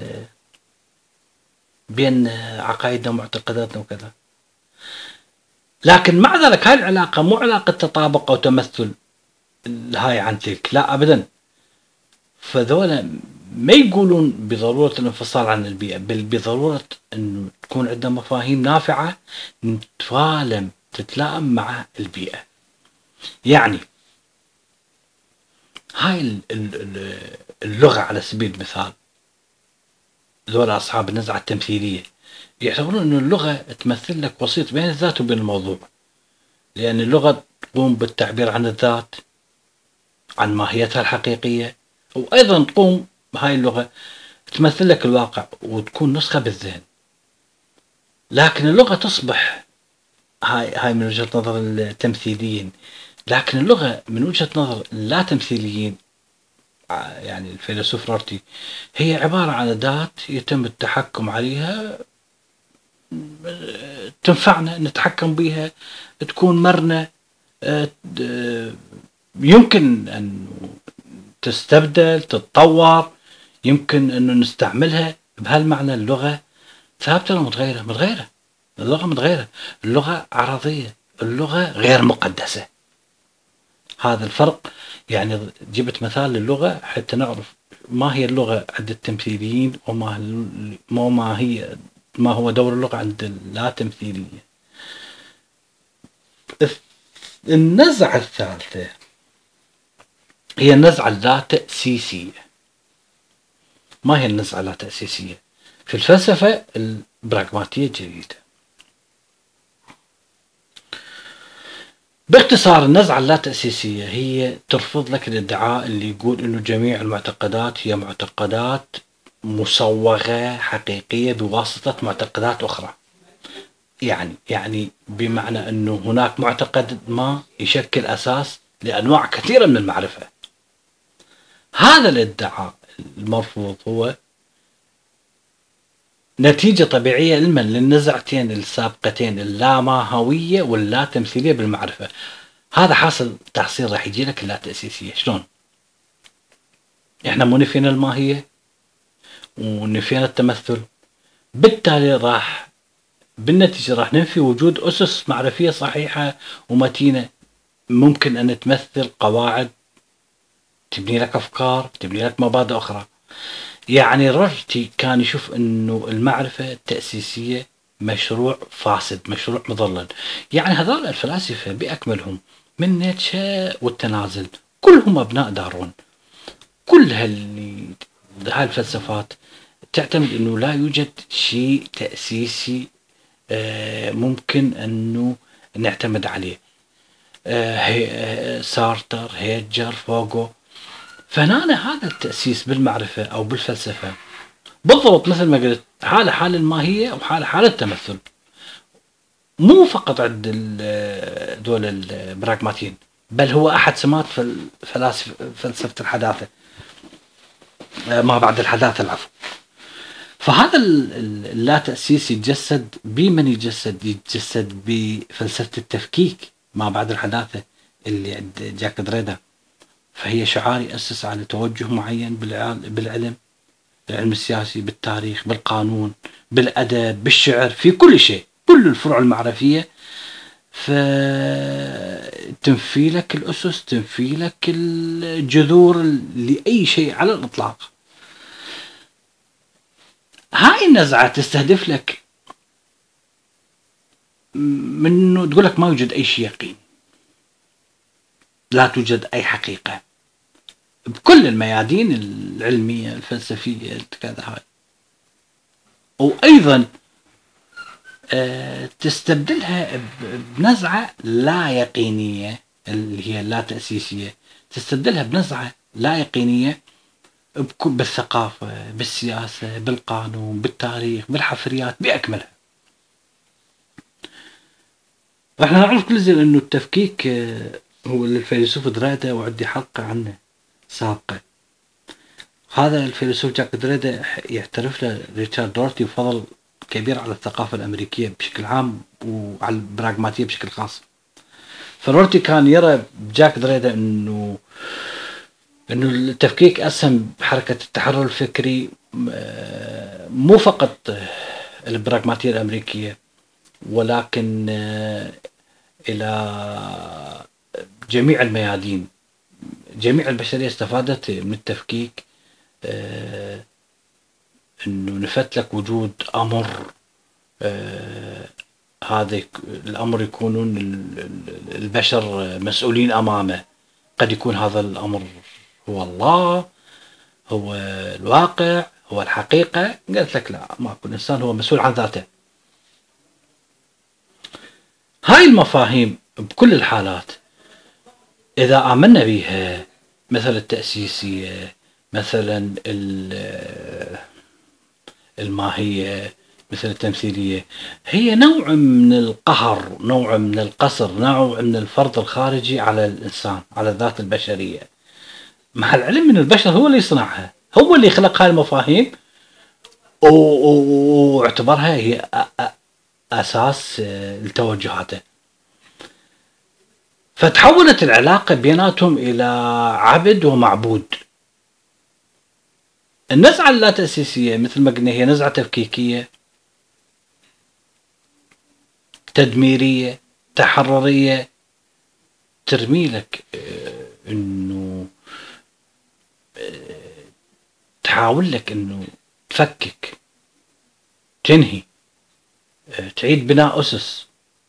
بين عقائدنا ومعتقداتنا وكذا. لكن مع ذلك هاي العلاقة مو علاقة تطابق أو تمثل هاي عن تلك، لا أبدا. فذولا ما يقولون بضرورة الانفصال عن البيئة، بل بضرورة أن تكون عندنا مفاهيم نافعة تتلائم مع البيئة. يعني هاي اللغة على سبيل المثال، ذولا أصحاب النزعة التمثيلية يعتبرون أن اللغة تمثل لك وسيط بين الذات وبين الموضوع، لأن اللغة تقوم بالتعبير عن الذات عن ماهيتها الحقيقية، وأيضا تقوم هاي اللغة تمثل لك الواقع وتكون نسخة بالذهن. لكن اللغة تصبح هاي من وجهة نظر التمثيليين، لكن اللغة من وجهة نظر اللا تمثيليين يعني الفيلسوف رورتي هي عبارة عن أداة يتم التحكم عليها، تنفعنا نتحكم بها، تكون مرنة، يمكن أن تستبدل، تتطور، يمكن أنه نستعملها. بهالمعنى اللغة ثابتة ولا متغيرة؟ متغيرة. اللغة متغيرة، اللغة عرضية، اللغة غير مقدسة. هذا الفرق. يعني جبت مثال للغة حتى نعرف ما هي اللغة عند التمثيليين ما هو دور اللغة عند اللا تمثيلية. النزعة الثالثة هي النزعة اللا تأسيسية. ما هي النزعة اللا تأسيسية؟ في الفلسفة البراغماتية الجديدة. باختصار النزعة اللا تأسيسية هي ترفض لك الادعاء اللي يقول انه جميع المعتقدات هي معتقدات مصوغة حقيقية بواسطة معتقدات اخرى. يعني بمعنى انه هناك معتقد ما يشكل اساس لانواع كثيرة من المعرفة. هذا الادعاء المرفوض هو نتيجة طبيعية علما للنزعتين السابقتين اللاماهوية واللا تمثيلية بالمعرفة. هذا حاصل تحصيل راح يجي لك اللا تأسيسية. شلون؟ احنا مو نفينا الماهية ونفينا التمثل، بالتالي راح بالنتيجة راح ننفي وجود أسس معرفية صحيحة ومتينة ممكن أن تمثل قواعد تبني لك أفكار، تبني لك مبادئ أخرى. يعني رورتي كان يشوف أنه المعرفة التأسيسية مشروع فاسد، مشروع مضلل. يعني هذول الفلاسفة بأكملهم من نيتشه والتنازل كلهم أبناء دارون. كل هاي الفلسفات تعتمد أنه لا يوجد شيء تأسيسي ممكن أنه نعتمد عليه. سارتر، هيجر، فوغو. فهنا هذا التأسيس بالمعرفة أو بالفلسفة بالضبط مثل ما قلت حال الماهية وحال التمثل، مو فقط عند دول البراغماتيين، بل هو أحد سمات فلسفة الحداثة ما بعد الحداثة العفو. فهذا اللا تأسيس يتجسد بمن يتجسد بفلسفة التفكيك ما بعد الحداثة اللي عند جاك دريدا. فهي شعار يأسس على توجه معين بالعلم السياسي، بالتاريخ، بالقانون، بالأدب، بالشعر، في كل شيء، كل الفروع المعرفية. فتنفي لك الأسس، تنفي لك الجذور لأي شيء على الإطلاق. هاي النزعة تستهدف لك منه تقول لك ما يوجد أي شيء يقين، لا توجد أي حقيقة بكل الميادين العلمية الفلسفية كذا هاي. وأيضا تستبدلها بنزعة لا يقينية اللي هي لا تأسيسية، تستبدلها بنزعة لا يقينية بالثقافة، بالسياسة، بالقانون، بالتاريخ، بالحفريات بأكملها. احنا نعرف كل زين انه التفكيك هو الفيلسوف دريدا وعندي حلقة عنه سابقة. هذا الفيلسوف جاك دريدا يعترف له ريتشارد دورتي بفضل كبير على الثقافة الأمريكية بشكل عام وعلى البراغماتية بشكل خاص. فرورتي كان يرى جاك دريدا انه التفكيك أسهم بحركة التحرر الفكري مو فقط البراغماتية الأمريكية ولكن إلى جميع الميادين. جميع البشرية استفادت من التفكيك، انه نفت لك وجود امر، هذا الامر يكونون البشر مسؤولين امامه. قد يكون هذا الامر هو الله، هو الواقع، هو الحقيقة. قلت لك لا، ما كل انسان هو مسؤول عن ذاته. هاي المفاهيم بكل الحالات اذا امنا بها مثل التأسيسية، مثلا الماهية، مثل التمثيلية، هي نوع من القهر، نوع من القصر، نوع من الفرض الخارجي على الإنسان، على الذات البشرية، مع العلم من البشر هو اللي يصنعها، هو اللي خلق هاي المفاهيم واعتبرها هي أساس لتوجهاته. فتحولت العلاقة بيناتهم إلى عبد ومعبود. النزعة اللا تأسيسية مثل ما قلنا هي نزعة تفكيكية، تدميرية، تحررية، ترمي لك انه تحاول لك انه تفكك، تنهي، تعيد بناء أسس،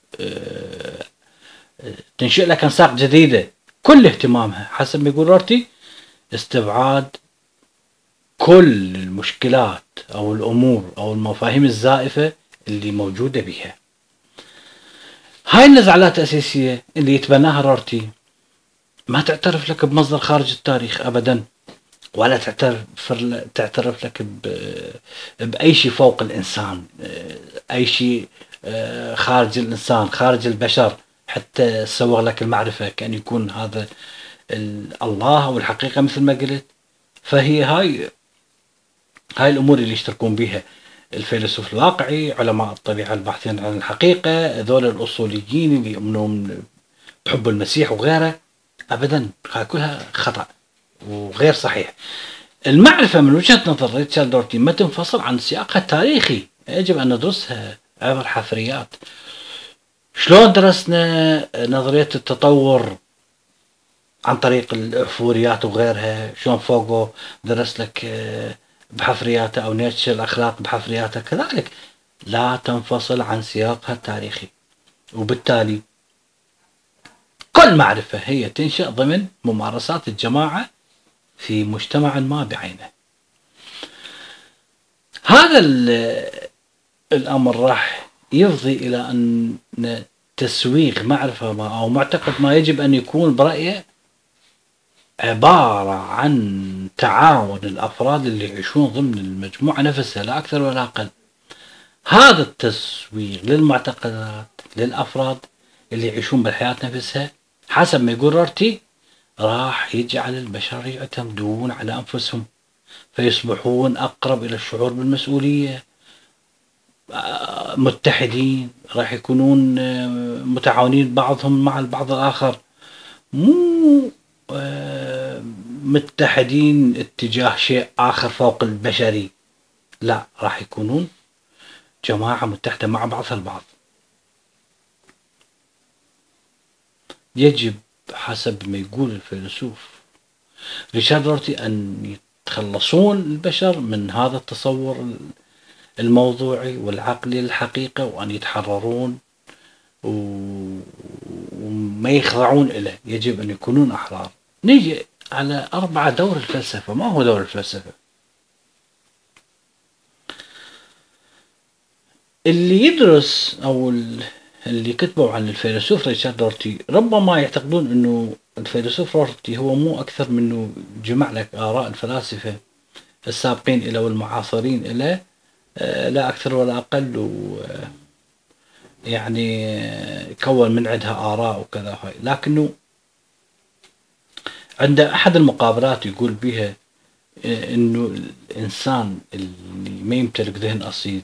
تنشئ لك أنساق جديدة. كل اهتمامها حسب ما يقول رورتي استبعاد كل المشكلات أو الأمور أو المفاهيم الزائفة اللي موجودة بها. هاي النزعة التأسيسية اللي يتبناها رورتي ما تعترف لك بمصدر خارج التاريخ أبدا، ولا تعترف لك بأي شيء فوق الإنسان، أي شيء خارج الإنسان، خارج البشر، حتى سوغ لك المعرفة كأن يكون هذا الله أو الحقيقة مثل ما قلت. فهي هاي الأمور اللي يشتركون بها الفيلسوف الواقعي، علماء الطبيعة الباحثين عن الحقيقة، هذول الأصوليين اللي يؤمنون بحب المسيح وغيره، أبدا هاي كلها خطأ وغير صحيح. المعرفة من وجهة نظر ريتشارد دورتي ما تنفصل عن سياقها التاريخي، يجب أن ندرسها عبر حفريات. شلون درسنا نظرية التطور عن طريق الأحفوريات وغيرها، شلون فوقو درس لك بحفرياته، أو نيتشه الأخلاق بحفرياته، كذلك لا تنفصل عن سياقها التاريخي. وبالتالي كل معرفة هي تنشأ ضمن ممارسات الجماعة في مجتمع ما بعينه. هذا الأمر راح يفضي إلى أن تسويغ معرفة ما أو معتقد ما يجب أن يكون برأيه عبارة عن تعاون الأفراد اللي يعيشون ضمن المجموعة نفسها، لا أكثر ولا أقل. هذا التسويغ للمعتقدات للأفراد اللي يعيشون بالحياة نفسها حسب ما يقول رورتي راح يجعل البشر يعتمدون على أنفسهم، فيصبحون أقرب إلى الشعور بالمسؤولية، متحدين، راح يكونون متعاونين بعضهم مع البعض الآخر، مو متحدين اتجاه شيء آخر فوق البشري، لا، راح يكونون جماعة متحدة مع بعضها البعض. يجب حسب ما يقول الفيلسوف ريتشارد رورتي أن يتخلصون البشر من هذا التصور الموضوعي والعقلي للحقيقة، وأن يتحررون وما يخضعون إليه، يجب أن يكونون أحرار. نيجي على 4 دور الفلسفة. ما هو دور الفلسفة؟ اللي يدرس أو اللي كتبوا عن الفيلسوف ريتشارد رورتي ربما يعتقدون أنه الفيلسوف رورتي هو مو أكثر منه جمع لك آراء الفلاسفة السابقين إلى والمعاصرين إلى، لا أكثر ولا أقل، يعني كون من عندها آراء وكذا هاي. لكنه عند أحد المقابلات يقول بها إنه الإنسان اللي ما يمتلك ذهن أصيل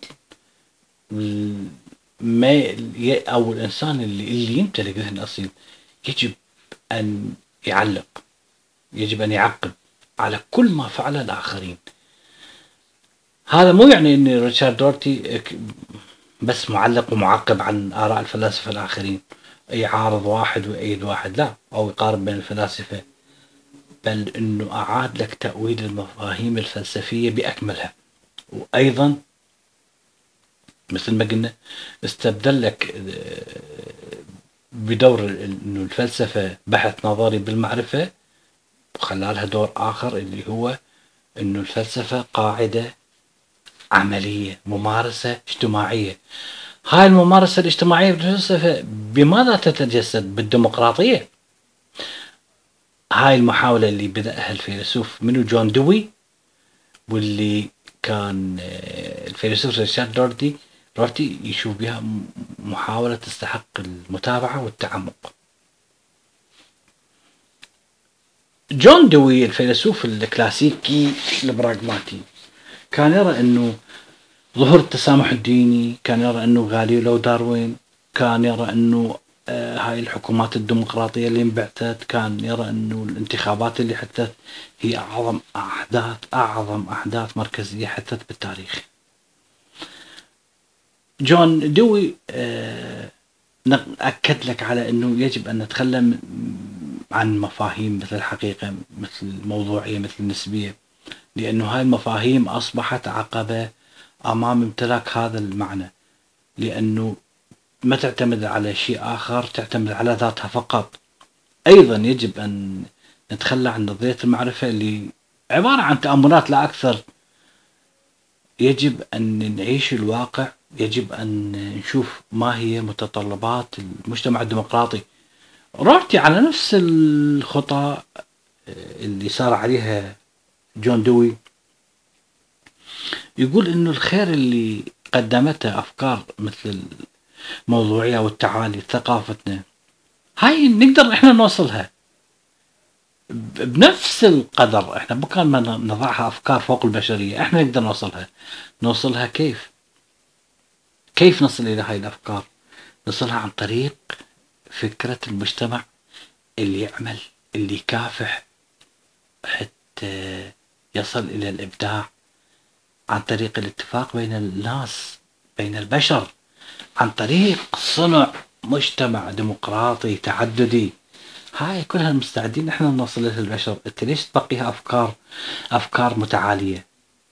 أو الإنسان اللي يمتلك ذهن أصيل يجب أن يعلق، يجب أن يعقب على كل ما فعله الآخرين. هذا مو يعني أن ريتشارد دورتي بس معلق ومعقب عن آراء الفلاسفة الآخرين، يعارض واحد ويأيد واحد، لا، أو يقارن بين الفلاسفة، بل أنه أعاد لك تأويل المفاهيم الفلسفية بأكملها. وأيضا مثل ما قلنا استبدل لك بدور أنه الفلسفة بحث نظري بالمعرفة، وخلالها دور آخر اللي هو أنه الفلسفة قاعدة عملية، ممارسة اجتماعية. هاي الممارسة الاجتماعية بالفلسفة بماذا تتجسد؟ بالديمقراطية. هاي المحاولة اللي بدأها الفيلسوف منو جون دوي، واللي كان الفيلسوف ريتشارد رورتي يشوف بها محاولة تستحق المتابعة والتعمق. جون دوي الفيلسوف الكلاسيكي البراغماتي كان يرى انه ظهور التسامح الديني، كان يرى انه غاليليو داروين، كان يرى انه هاي الحكومات الديمقراطية اللي انبعثت، كان يرى انه الانتخابات اللي حدثت هي اعظم احداث مركزية حدثت بالتاريخ. جون دوي أكد لك على انه يجب ان نتخلى عن مفاهيم مثل الحقيقة، مثل الموضوعية، مثل النسبية، لانه هاي المفاهيم اصبحت عقبة امام امتلاك هذا المعنى، لانه ما تعتمد على شيء آخر، تعتمد على ذاتها فقط. أيضا يجب أن نتخلى عن نظرية المعرفة اللي عبارة عن تأملات لا أكثر. يجب أن نعيش الواقع، يجب أن نشوف ما هي متطلبات المجتمع الديمقراطي. رورتي على نفس الخطى اللي صار عليها جون دوي، يقول إنه الخير اللي قدمته أفكار مثل الموضوعية والتعالي ثقافتنا، هاي نقدر احنا نوصلها بنفس القدر. احنا بكان ما نضعها افكار فوق البشرية، احنا نقدر نوصلها كيف نصل الى هاي الافكار؟ نصلها عن طريق فكرة المجتمع اللي يعمل، اللي يكافح حتى يصل الى الابداع، عن طريق الاتفاق بين الناس، بين البشر، عن طريق صنع مجتمع ديمقراطي تعددي. هاي كلها مستعدين احنا نوصل لها البشر. انت ليش تبقيها افكار متعالية؟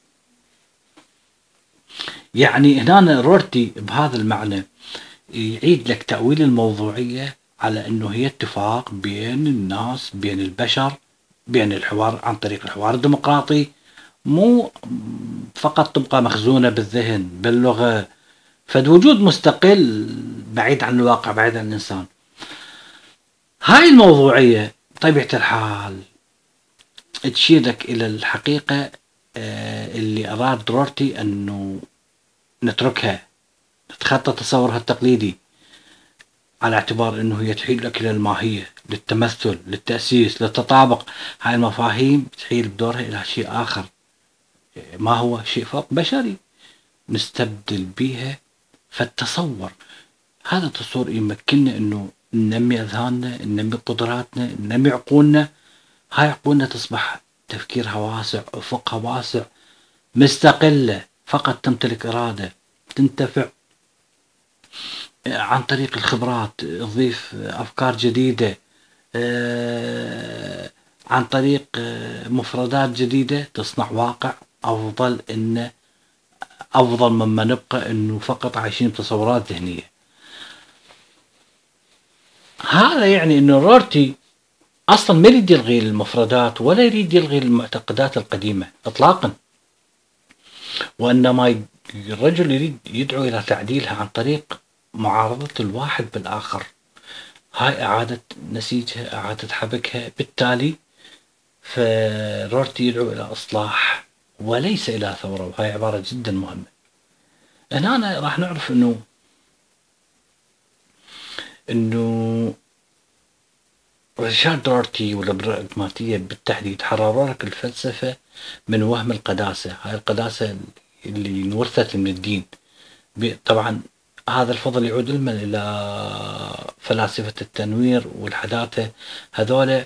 يعني هنا رورتي بهذا المعنى يعيد لك تأويل الموضوعية على انه هي اتفاق بين الناس، بين البشر، بين الحوار، عن طريق الحوار الديمقراطي، مو فقط تبقى مخزونة بالذهن باللغة، فد وجود مستقل بعيد عن الواقع، بعيد عن الانسان. هاي الموضوعية بطبيعة الحال تشيرك إلى الحقيقة اللي أراد رورتي أنه نتركها، نتخطى تصورها التقليدي، على اعتبار أنه هي تحيل لك إلى الماهية، للتمثل، للتأسيس، للتطابق. هاي المفاهيم تحيل بدورها إلى شيء آخر، ما هو شيء فوق بشري نستبدل بيها. فالتصور، هذا التصور يمكننا أنه ننمي أذهاننا، ننمي قدراتنا، ننمي عقولنا. هاي عقولنا تصبح تفكيرها واسع، أفقها واسع، مستقلة، فقط تمتلك إرادة، تنتفع عن طريق الخبرات، تضيف أفكار جديدة عن طريق مفردات جديدة، تصنع واقع أفضل مما نبقى إنه فقط عايشين بتصورات ذهنية. هذا يعني إنه رورتي أصلا ما يريد يلغي المفردات ولا يريد يلغي المعتقدات القديمة إطلاقا، وإنما الرجل يريد يدعو إلى تعديلها عن طريق معارضة الواحد بالآخر. هاي إعادة نسيجها، إعادة حبكها. بالتالي فرورتي يدعو إلى إصلاح وليس إلى ثورة، وهاي عبارة جدا مهمة. هنا راح نعرف إنه ريتشارد رورتي والبراغماتية بالتحديد حرروا لك الفلسفة من وهم القداسة، هاي القداسة اللي نورثت من الدين. طبعا هذا الفضل يعود لمن؟ إلى فلاسفة التنوير والحداثة، هذول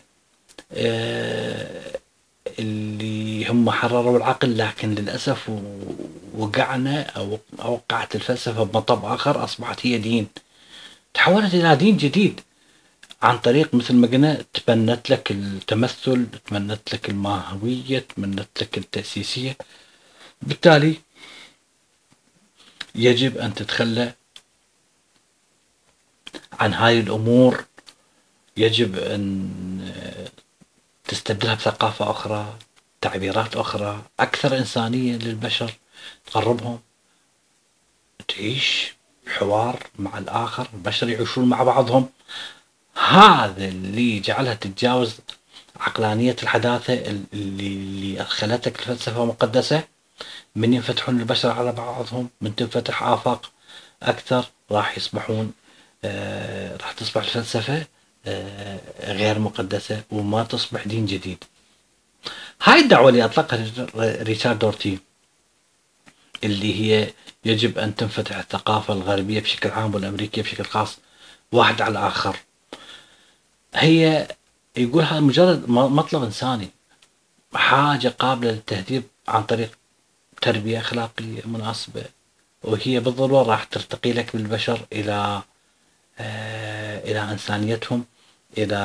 اللي هم حرروا العقل، لكن للأسف وقعنا أو وقعت الفلسفة بمطب آخر، أصبحت هي دين، تحولت إلى دين جديد عن طريق مثل ما قلنا تبنت لك التمثل، تبنت لك الماهوية، تبنت لك التأسيسية. بالتالي يجب أن تتخلى عن هاي الأمور، يجب أن تستبدلها بثقافة أخرى، تعبيرات أخرى أكثر إنسانية للبشر، تقربهم، تعيش حوار مع الآخر، البشر يعيشون مع بعضهم. هذا اللي جعلها تتجاوز عقلانية الحداثة اللي أدخلتك الفلسفة مقدسة. من ينفتحون البشر على بعضهم، من تنفتح آفاق أكثر، راح يصبحون راح تصبح الفلسفة غير مقدسة وما تصبح دين جديد. هاي الدعوة اللي أطلقها ريتشارد دورتي، اللي هي يجب أن تنفتح الثقافة الغربية بشكل عام والأمريكية بشكل خاص واحد على الآخر، هي يقول هذا مجرد مطلب إنساني، حاجة قابلة للتهذيب عن طريق تربية أخلاقية مناسبة، وهي بالضرورة راح ترتقي لك بالبشر إلى إنسانيتهم، إلى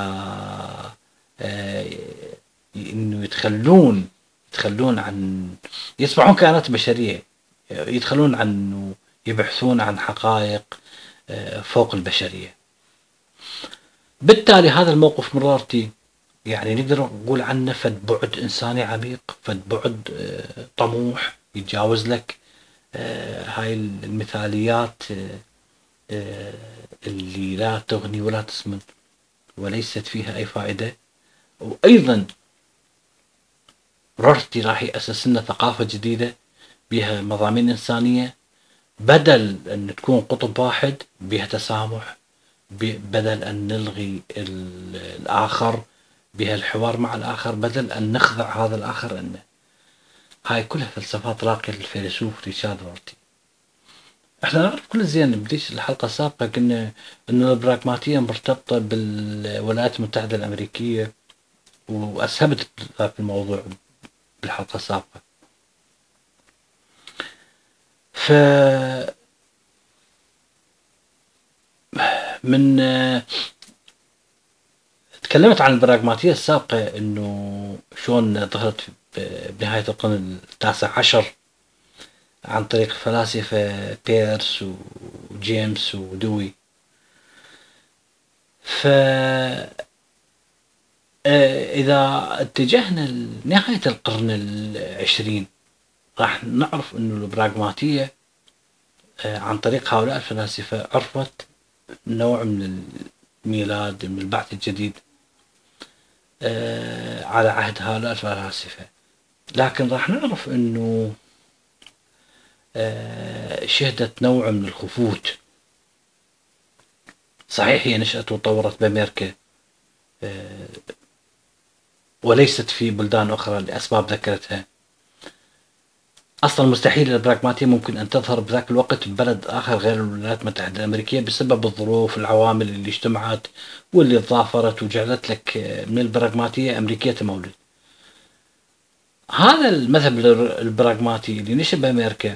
إنه يتخلون عن يصبحون كائنات بشرية، يتخلون عن إنه يبحثون عن حقائق فوق البشرية. بالتالي هذا الموقف من رارتي يعني نقدر نقول عنه فد بعد إنساني عميق، فد بعد طموح يتجاوز لك هاي المثاليات اللي لا تغني ولا تسمن وليست فيها أي فائدة. وأيضا رارتي راح يأسس لنا ثقافة جديدة بها مضامين إنسانية، بدل أن تكون قطب واحد بها تسامح، بدل أن نلغي الآخر بها الحوار مع الآخر، بدل أن نخضع هذا الآخر لنا. هاي كلها فلسفات راقية للفيلسوف ريتشارد رورتي. احنا نعرف كل زين بديش الحلقة السابقة قلنا انه البراغماتية مرتبطة بالولايات المتحدة الامريكية، واسهبت في الموضوع بالحلقة السابقة. ف من تكلمت عن البراغماتية السابقة انه شلون ظهرت بنهاية القرن التاسع عشر عن طريق الفلاسفة بيرس وجيمس ودوي. إذا اتجهنا لنهاية القرن العشرين راح نعرف أنه البراغماتية عن طريق هؤلاء الفلاسفة عرفت نوع من الميلاد، من البعث الجديد على عهد هؤلاء الفلاسفة. لكن راح نعرف أنه شهدت نوع من الخفوت. صحيح هي نشأت وطورت بأمريكا وليست في بلدان أخرى لأسباب ذكرتها. أصلا مستحيل البراغماتية ممكن أن تظهر بذاك الوقت ببلد آخر غير الولايات المتحدة الأمريكية بسبب الظروف، العوامل اللي اجتمعت واللي تضافرت وجعلت لك من البراغماتية أمريكية مولد. هذا المذهب البراغماتي اللي نشأ بأمريكا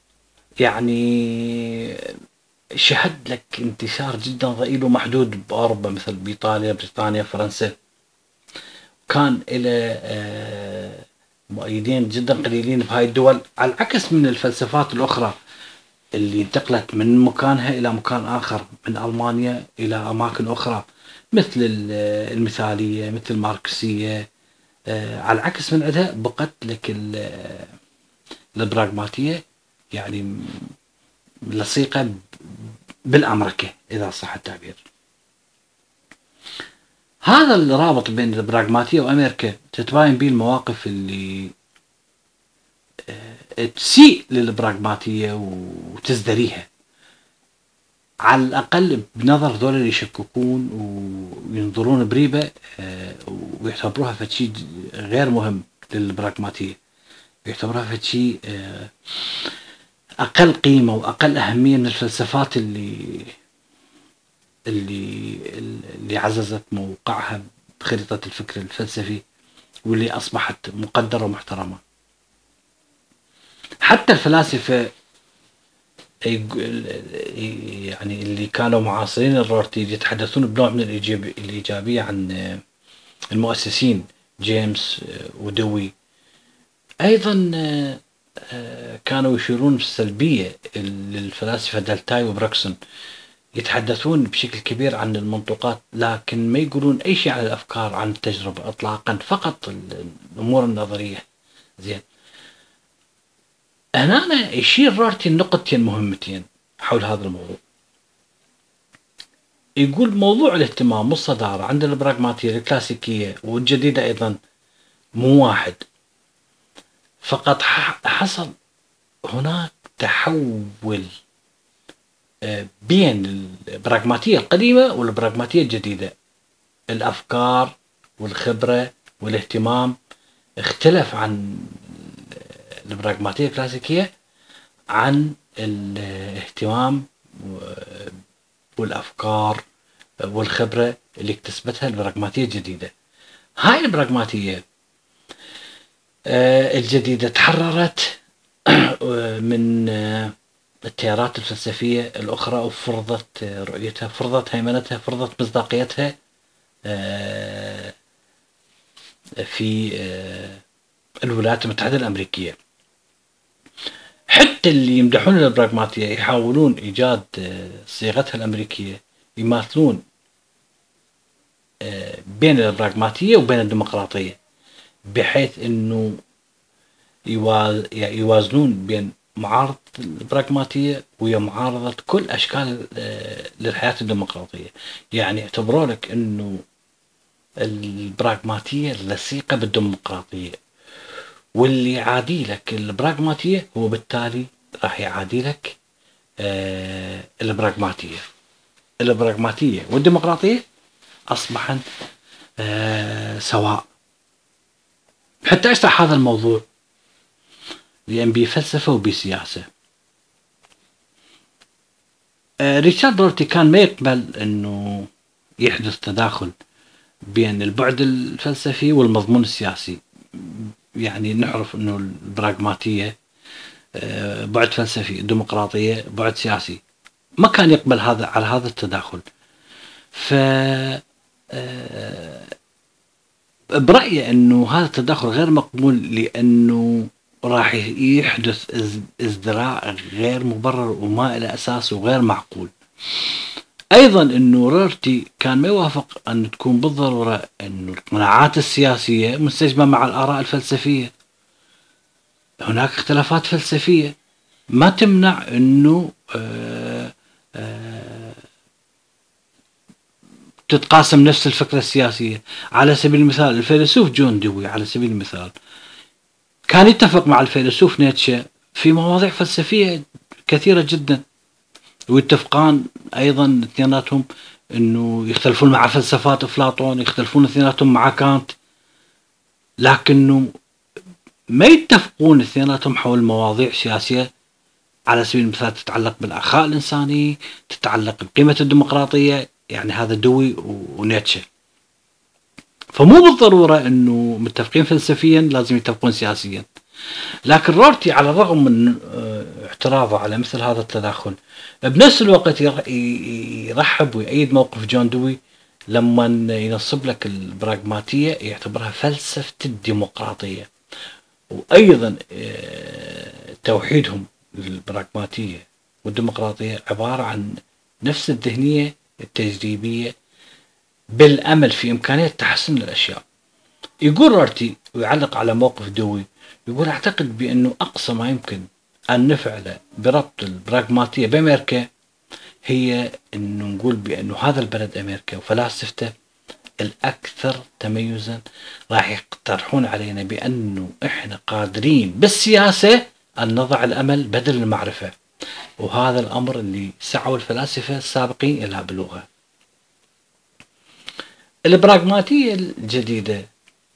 يعني شهد لك انتشار جدا ضئيل ومحدود بأوروبا مثل بإيطاليا، بريطانيا، فرنسا. كان إلى مؤيدين جدا قليلين بهاي الدول، على العكس من الفلسفات الأخرى اللي انتقلت من مكانها إلى مكان آخر، من ألمانيا إلى أماكن أخرى مثل المثالية، مثل الماركسية. على العكس من عندها بقت لك البراغماتية يعني لصيقة بالأمريكا إذا صح التعبير. هذا الرابط بين البراغماتية وأمريكا تتباين به المواقف اللي تسيء للبراغماتية وتزدريها، على الأقل بنظر ذول اللي يشككون وينظرون بريبة ويعتبروها فشي غير مهم للبراغماتية، يعتبروها فشي أقل قيمة وأقل أهمية من الفلسفات اللي عززت موقعها بخريطة الفكر الفلسفي واللي أصبحت مقدرة ومحترمة. حتى الفلاسفة يعني اللي كانوا معاصرين الرورتي يتحدثون بنوع من الإيجابية عن المؤسسين جيمس ودوي. أيضا كانوا يشيرون بالسلبية للفلاسفة دالتاي وبراكسون، يتحدثون بشكل كبير عن المنطوقات لكن ما يقولون أي شيء عن الأفكار، عن التجربة إطلاقا، فقط الأمور النظرية. زين، هنا يشير رارتي النقطتين مهمتين حول هذا الموضوع. يقول موضوع الاهتمام والصدارة عند البراغماتية الكلاسيكية والجديدة أيضا مو واحد، فقط حصل هناك تحول بين البراغماتية القديمة والبراغماتية الجديدة. الأفكار والخبرة والاهتمام اختلف عن البراغماتية الكلاسيكية عن الاهتمام والأفكار والخبرة اللي اكتسبتها البراغماتية الجديدة. هاي البراغماتية الجديدة تحررت من التيارات الفلسفية الأخرى وفرضت رؤيتها، فرضت هيمنتها، فرضت مصداقيتها في الولايات المتحدة الأمريكية. حتى اللي يمدحون البراغماتية يحاولون إيجاد صيغتها الأمريكية، يماثلون بين البراغماتية وبين الديمقراطية، بحيث أنه يوازنون بين معارضة البراغماتية ويا معارضة كل أشكال للحياة الديمقراطية. يعني يعتبروا لك أنه البراغماتية لصيقة بالديمقراطية، واللي يعادي لك البراغماتية هو بالتالي راح يعادي لك البراغماتية والديمقراطية أصبحن سواء. حتى أشرح هذا الموضوع لأن بيه فلسفة وبيه سياسة. ريتشارد رورتي كان ما يقبل أنه يحدث تداخل بين البعد الفلسفي والمضمون السياسي. يعني نعرف أنه البراغماتية بعد فلسفي، الديمقراطية بعد سياسي، ما كان يقبل على هذا التداخل. ف برأيي أنه هذا التداخل غير مقبول، لأنه راح يحدث ازدراء غير مبرر وما إلى أساس وغير معقول. أيضا أنه رورتي كان ما يوافق أن تكون بالضرورة أنه القناعات السياسية منسجمة مع الآراء الفلسفية. هناك اختلافات فلسفية ما تمنع أنه تتقاسم نفس الفكرة السياسية. على سبيل المثال الفيلسوف جون دوي على سبيل المثال كان يتفق مع الفيلسوف نيتشه في مواضيع فلسفية كثيرة جدا، ويتفقان أيضا اثنيناتهم أنه يختلفون مع فلسفات أفلاطون، يختلفون اثنيناتهم مع كانت، لكنه ما يتفقون اثنيناتهم حول مواضيع سياسية على سبيل المثال تتعلق بالأخاء الإنساني، تتعلق بقيمة الديمقراطية. يعني هذا دوي ونيتشه. فمو بالضرورة أنه متفقين فلسفيا لازم يتفقون سياسيا. لكن رورتي على الرغم من اعتراضه على مثل هذا التداخل، بنفس الوقت يرحب ويأيد موقف جون دوي لما ينصب لك البراغماتية يعتبرها فلسفة الديمقراطية. وأيضا توحيدهم البراغماتية والديمقراطية عبارة عن نفس الذهنية التجريبية بالأمل في إمكانية تحسن الأشياء. يقول رورتي ويعلق على موقف دوي، يقول أعتقد بأنه أقصى ما يمكن أن نفعله بربط البراغماتية بأمريكا هي أنه نقول بأنه هذا البلد أمريكا وفلاسفته الأكثر تميزا راح يقترحون علينا بأنه إحنا قادرين بالسياسة أن نضع الأمل بدل المعرفة، وهذا الأمر اللي سعوا الفلاسفة السابقين إلى بلوغه. البراغماتية الجديدة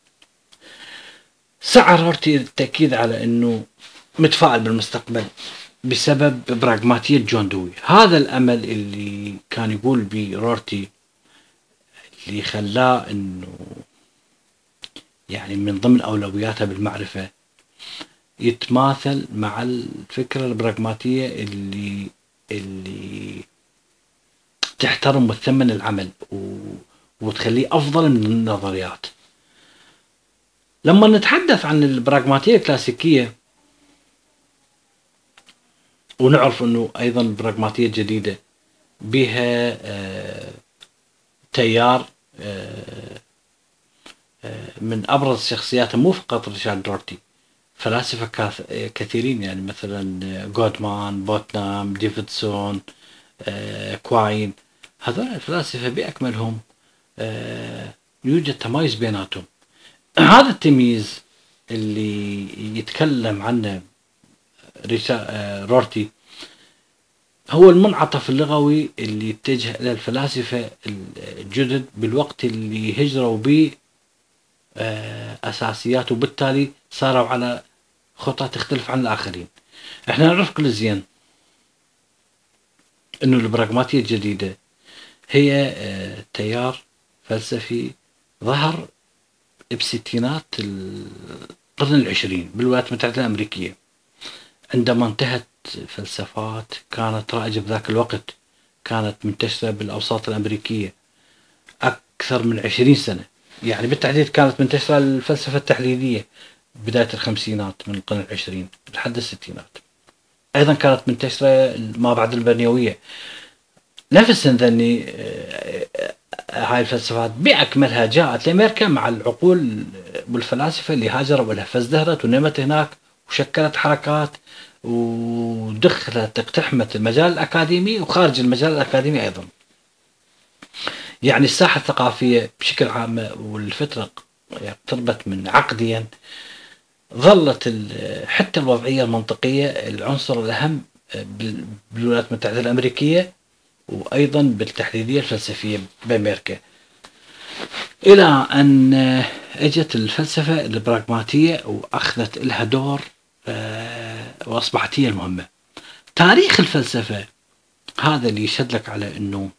سعى رورتي التأكيد على أنه متفائل بالمستقبل بسبب براغماتية جون دوي. هذا الأمل اللي كان يقول به رورتي اللي خلاه أنه يعني من ضمن أولوياته بالمعرفة يتماثل مع الفكرة البراغماتية اللي تحترم وتثمن العمل وتخليه أفضل من النظريات. لما نتحدث عن البراغماتية الكلاسيكية ونعرف أنه أيضا البراغماتية الجديدة بها تيار من أبرز شخصياته مو فقط ريتشارد رورتي، فلاسفة كثيرين يعني مثلا غودمان، بوتنام، ديفيدسون، كواين، هذول الفلاسفة بأكملهم يوجد تمايز بيناتهم. هذا التمييز اللي يتكلم عنه رورتي هو المنعطف اللغوي اللي اتجه إلى الفلاسفة الجدد بالوقت اللي هجروا به أساسيات، وبالتالي صاروا على خطى تختلف عن الآخرين. احنا نعرف كل زين انه البراغماتية الجديدة هي تيار فلسفي ظهر بستينات القرن العشرين بالولايات المتحدة الأمريكية، عندما انتهت فلسفات كانت رائجة بذاك الوقت، كانت منتشرة بالأوساط الأمريكية أكثر من 20 سنة. يعني بالتحديد كانت منتشرة الفلسفة التحليلية بداية الخمسينات من القرن العشرين لحد الستينات. أيضا كانت منتشرة ما بعد البرنيوية. نفس ذني هاي الفلسفات بأكملها جاءت لأمريكا مع العقول والفلاسفة اللي هاجروا لها، فازدهرت ونمت هناك وشكلت حركات ودخلت اقتحمت المجال الأكاديمي وخارج المجال الأكاديمي أيضا. يعني الساحة الثقافية بشكل عام والفترة اقتربت من عقديا، ظلت حتى الوضعية المنطقية العنصر الأهم بالولايات المتحدة الأمريكية وأيضا بالتحليلية الفلسفية بأمريكا، إلى أن أجت الفلسفة البراغماتية وأخذت لها دور وأصبحت هي المهمة. تاريخ الفلسفة هذا اللي يشهد لك على أنه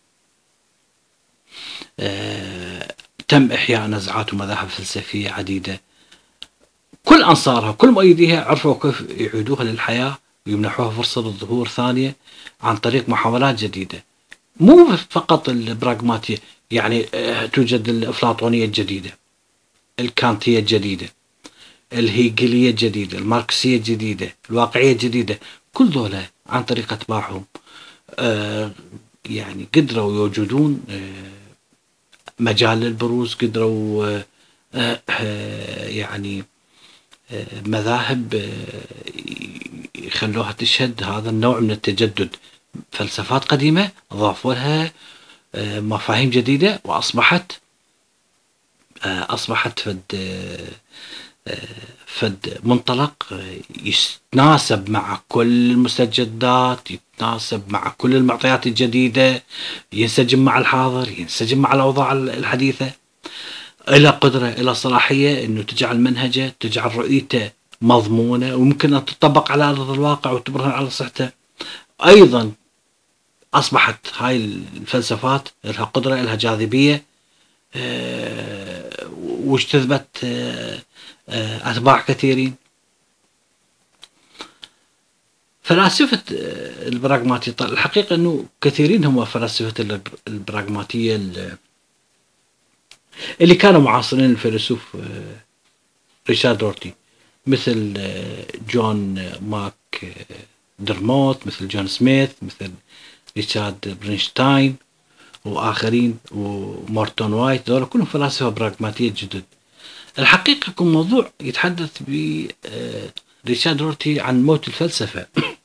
تم إحياء نزعات ومذاهب فلسفية عديدة، كل أنصارها كل مؤيديها عرفوا كيف يعيدوها للحياة ويمنحوها فرصة للظهور ثانية عن طريق محاولات جديدة. مو فقط البراغماتية، يعني توجد الأفلاطونية الجديدة، الكانتية الجديدة، الهيجلية الجديدة، الماركسية الجديدة، الواقعية الجديدة، كل ذولا عن طريق أتباعهم يعني قدروا يوجدون مجال للبروز، قدروا يعني مذاهب يخلوها تشهد هذا النوع من التجدد. فلسفات قديمة أضافوا لها مفاهيم جديدة وأصبحت فد منطلق يتناسب مع كل المستجدات، يتناسب مع كل المعطيات الجديدة، ينسجم مع الحاضر، ينسجم مع الأوضاع الحديثة، إلى قدرة إلى صلاحية أنه تجعل منهجه، تجعل رؤيته مضمونة وممكن أن تطبق على أرض الواقع وتبرهن على صحته. أيضا أصبحت هاي الفلسفات لها قدرة، لها جاذبية، واجتذبت أتباع كثيرين. فلاسفة البراغماتية الحقيقة أنه كثيرين هم فلاسفة البراغماتية اللي كانوا معاصرين الفيلسوف ريشارد رورتي، مثل جون ماك درموت، مثل جون سميث، مثل ريتشارد برينشتاين وآخرين، ومورتون وايت، دول كلهم فلاسفة براغماتية جدد. الحقيقة كل موضوع يتحدث بريتشارد رورتي عن موت الفلسفة.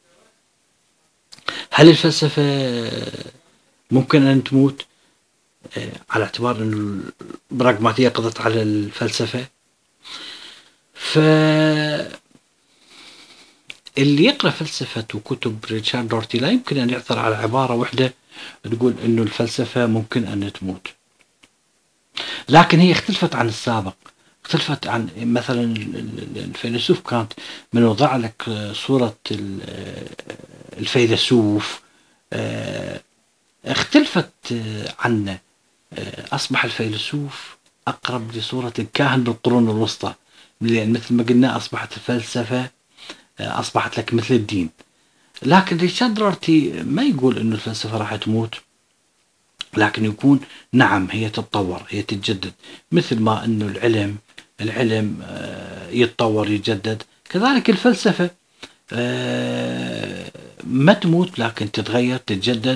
هل الفلسفة ممكن أن تموت على اعتبار أن البراغماتية قضت على الفلسفة؟ فاللي يقرأ فلسفة وكتب ريتشارد رورتي لا يمكن أن يعثر على عبارة واحدة تقول أنه الفلسفة ممكن أن تموت. لكن هي اختلفت عن السابق، اختلفت عن مثلا الفيلسوف كانت من وضع لك صورة الفيلسوف اختلفت عنه. أصبح الفيلسوف أقرب لصورة الكاهن بالقرون الوسطى، لأن مثل ما قلنا أصبحت الفلسفة أصبحت لك مثل الدين. لكن ريتشارد رورتي ما يقول أنه الفلسفة راح تموت، لكن يكون نعم هي تتطور، هي تتجدد، مثل ما أنه العلم يتطور يتجدد، كذلك الفلسفة ما تموت لكن تتغير تتجدد.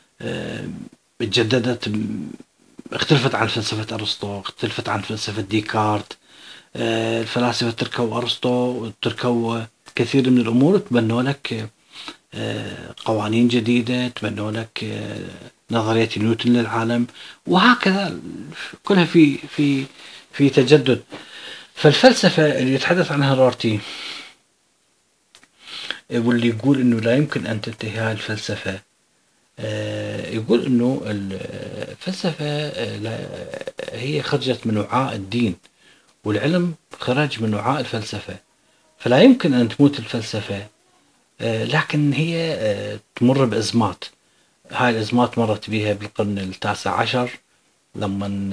اتجددت، اختلفت عن فلسفة أرسطو، اختلفت عن فلسفة ديكارت. الفلاسفة تركوا أرسطو، تركوا كثير من الأمور، تبنوا لك قوانين جديدة، تبنوا لك نظرية نيوتن للعالم، وهكذا كلها في تجدد. فالفلسفة اللي يتحدث عنها رورتي واللي يقول انه لا يمكن ان تنتهي هاي الفلسفة، يقول انه الفلسفة هي خرجت من وعاء الدين، والعلم خرج من وعاء الفلسفة، فلا يمكن ان تموت الفلسفة. لكن هي تمر بأزمات. هاي الأزمات مرت بها بالقرن التاسع عشر، لما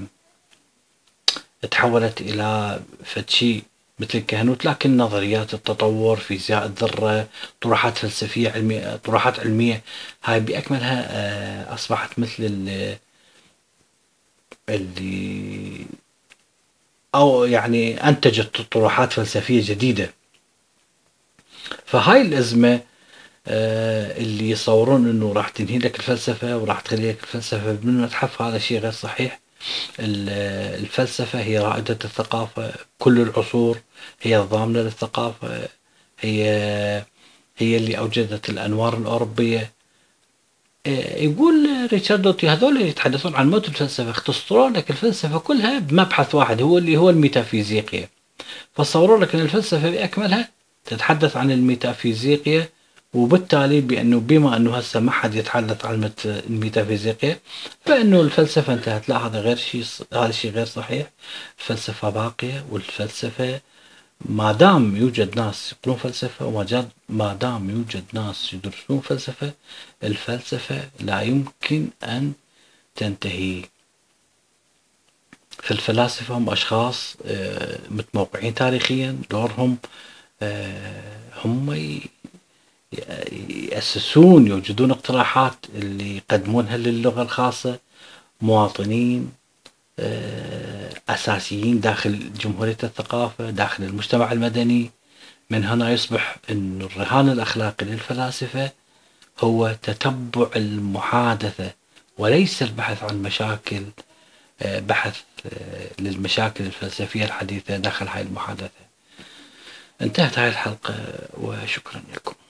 تحولت إلى فد شيء مثل الكهنوت، لكن نظريات التطور، فيزياء الذرة، طروحات فلسفية علمية، طروحات علمية، هاي بأكملها أصبحت مثل اللي أو يعني أنتجت طروحات فلسفية جديدة. فهاي الأزمة اللي يصورون انه راح تنهي لك الفلسفة وراح تخلي لك الفلسفة بالمتحف، هذا شيء غير صحيح. الفلسفة هي رائدة الثقافة كل العصور، هي الضامنة للثقافة، هي هي اللي أوجدت الأنوار الأوروبية. يقول ريتشارد دوتي هذول يتحدثون عن موت الفلسفة اختصروا لك الفلسفة كلها بمبحث واحد، هو اللي هو الميتافيزيقيا. فصوروا لك أن الفلسفة بأكملها تتحدث عن الميتافيزيقيا، وبالتالي بما أنه هسه ما حد يتحدث عن الميتافيزيقيا، فإنه الفلسفة انتهت. لا، هذا غير شيء، هذا شيء غير صحيح. الفلسفة باقية، والفلسفة ما دام يوجد ناس يقولون فلسفة، ما دام يوجد ناس يدرسون فلسفة، الفلسفة لا يمكن أن تنتهي. فالفلاسفة هم أشخاص متموقعين تاريخيا، دورهم هم يأسسون، يوجدون اقتراحات اللي يقدمونها للغة الخاصة، مواطنين أساسيين داخل جمهورية الثقافة، داخل المجتمع المدني. من هنا يصبح أن الرهان الأخلاقي للفلاسفة هو تتبع المحادثة، وليس البحث عن مشاكل، بحث للمشاكل الفلسفية الحديثة داخل هاي المحادثة. انتهت هاي الحلقة، وشكرا لكم.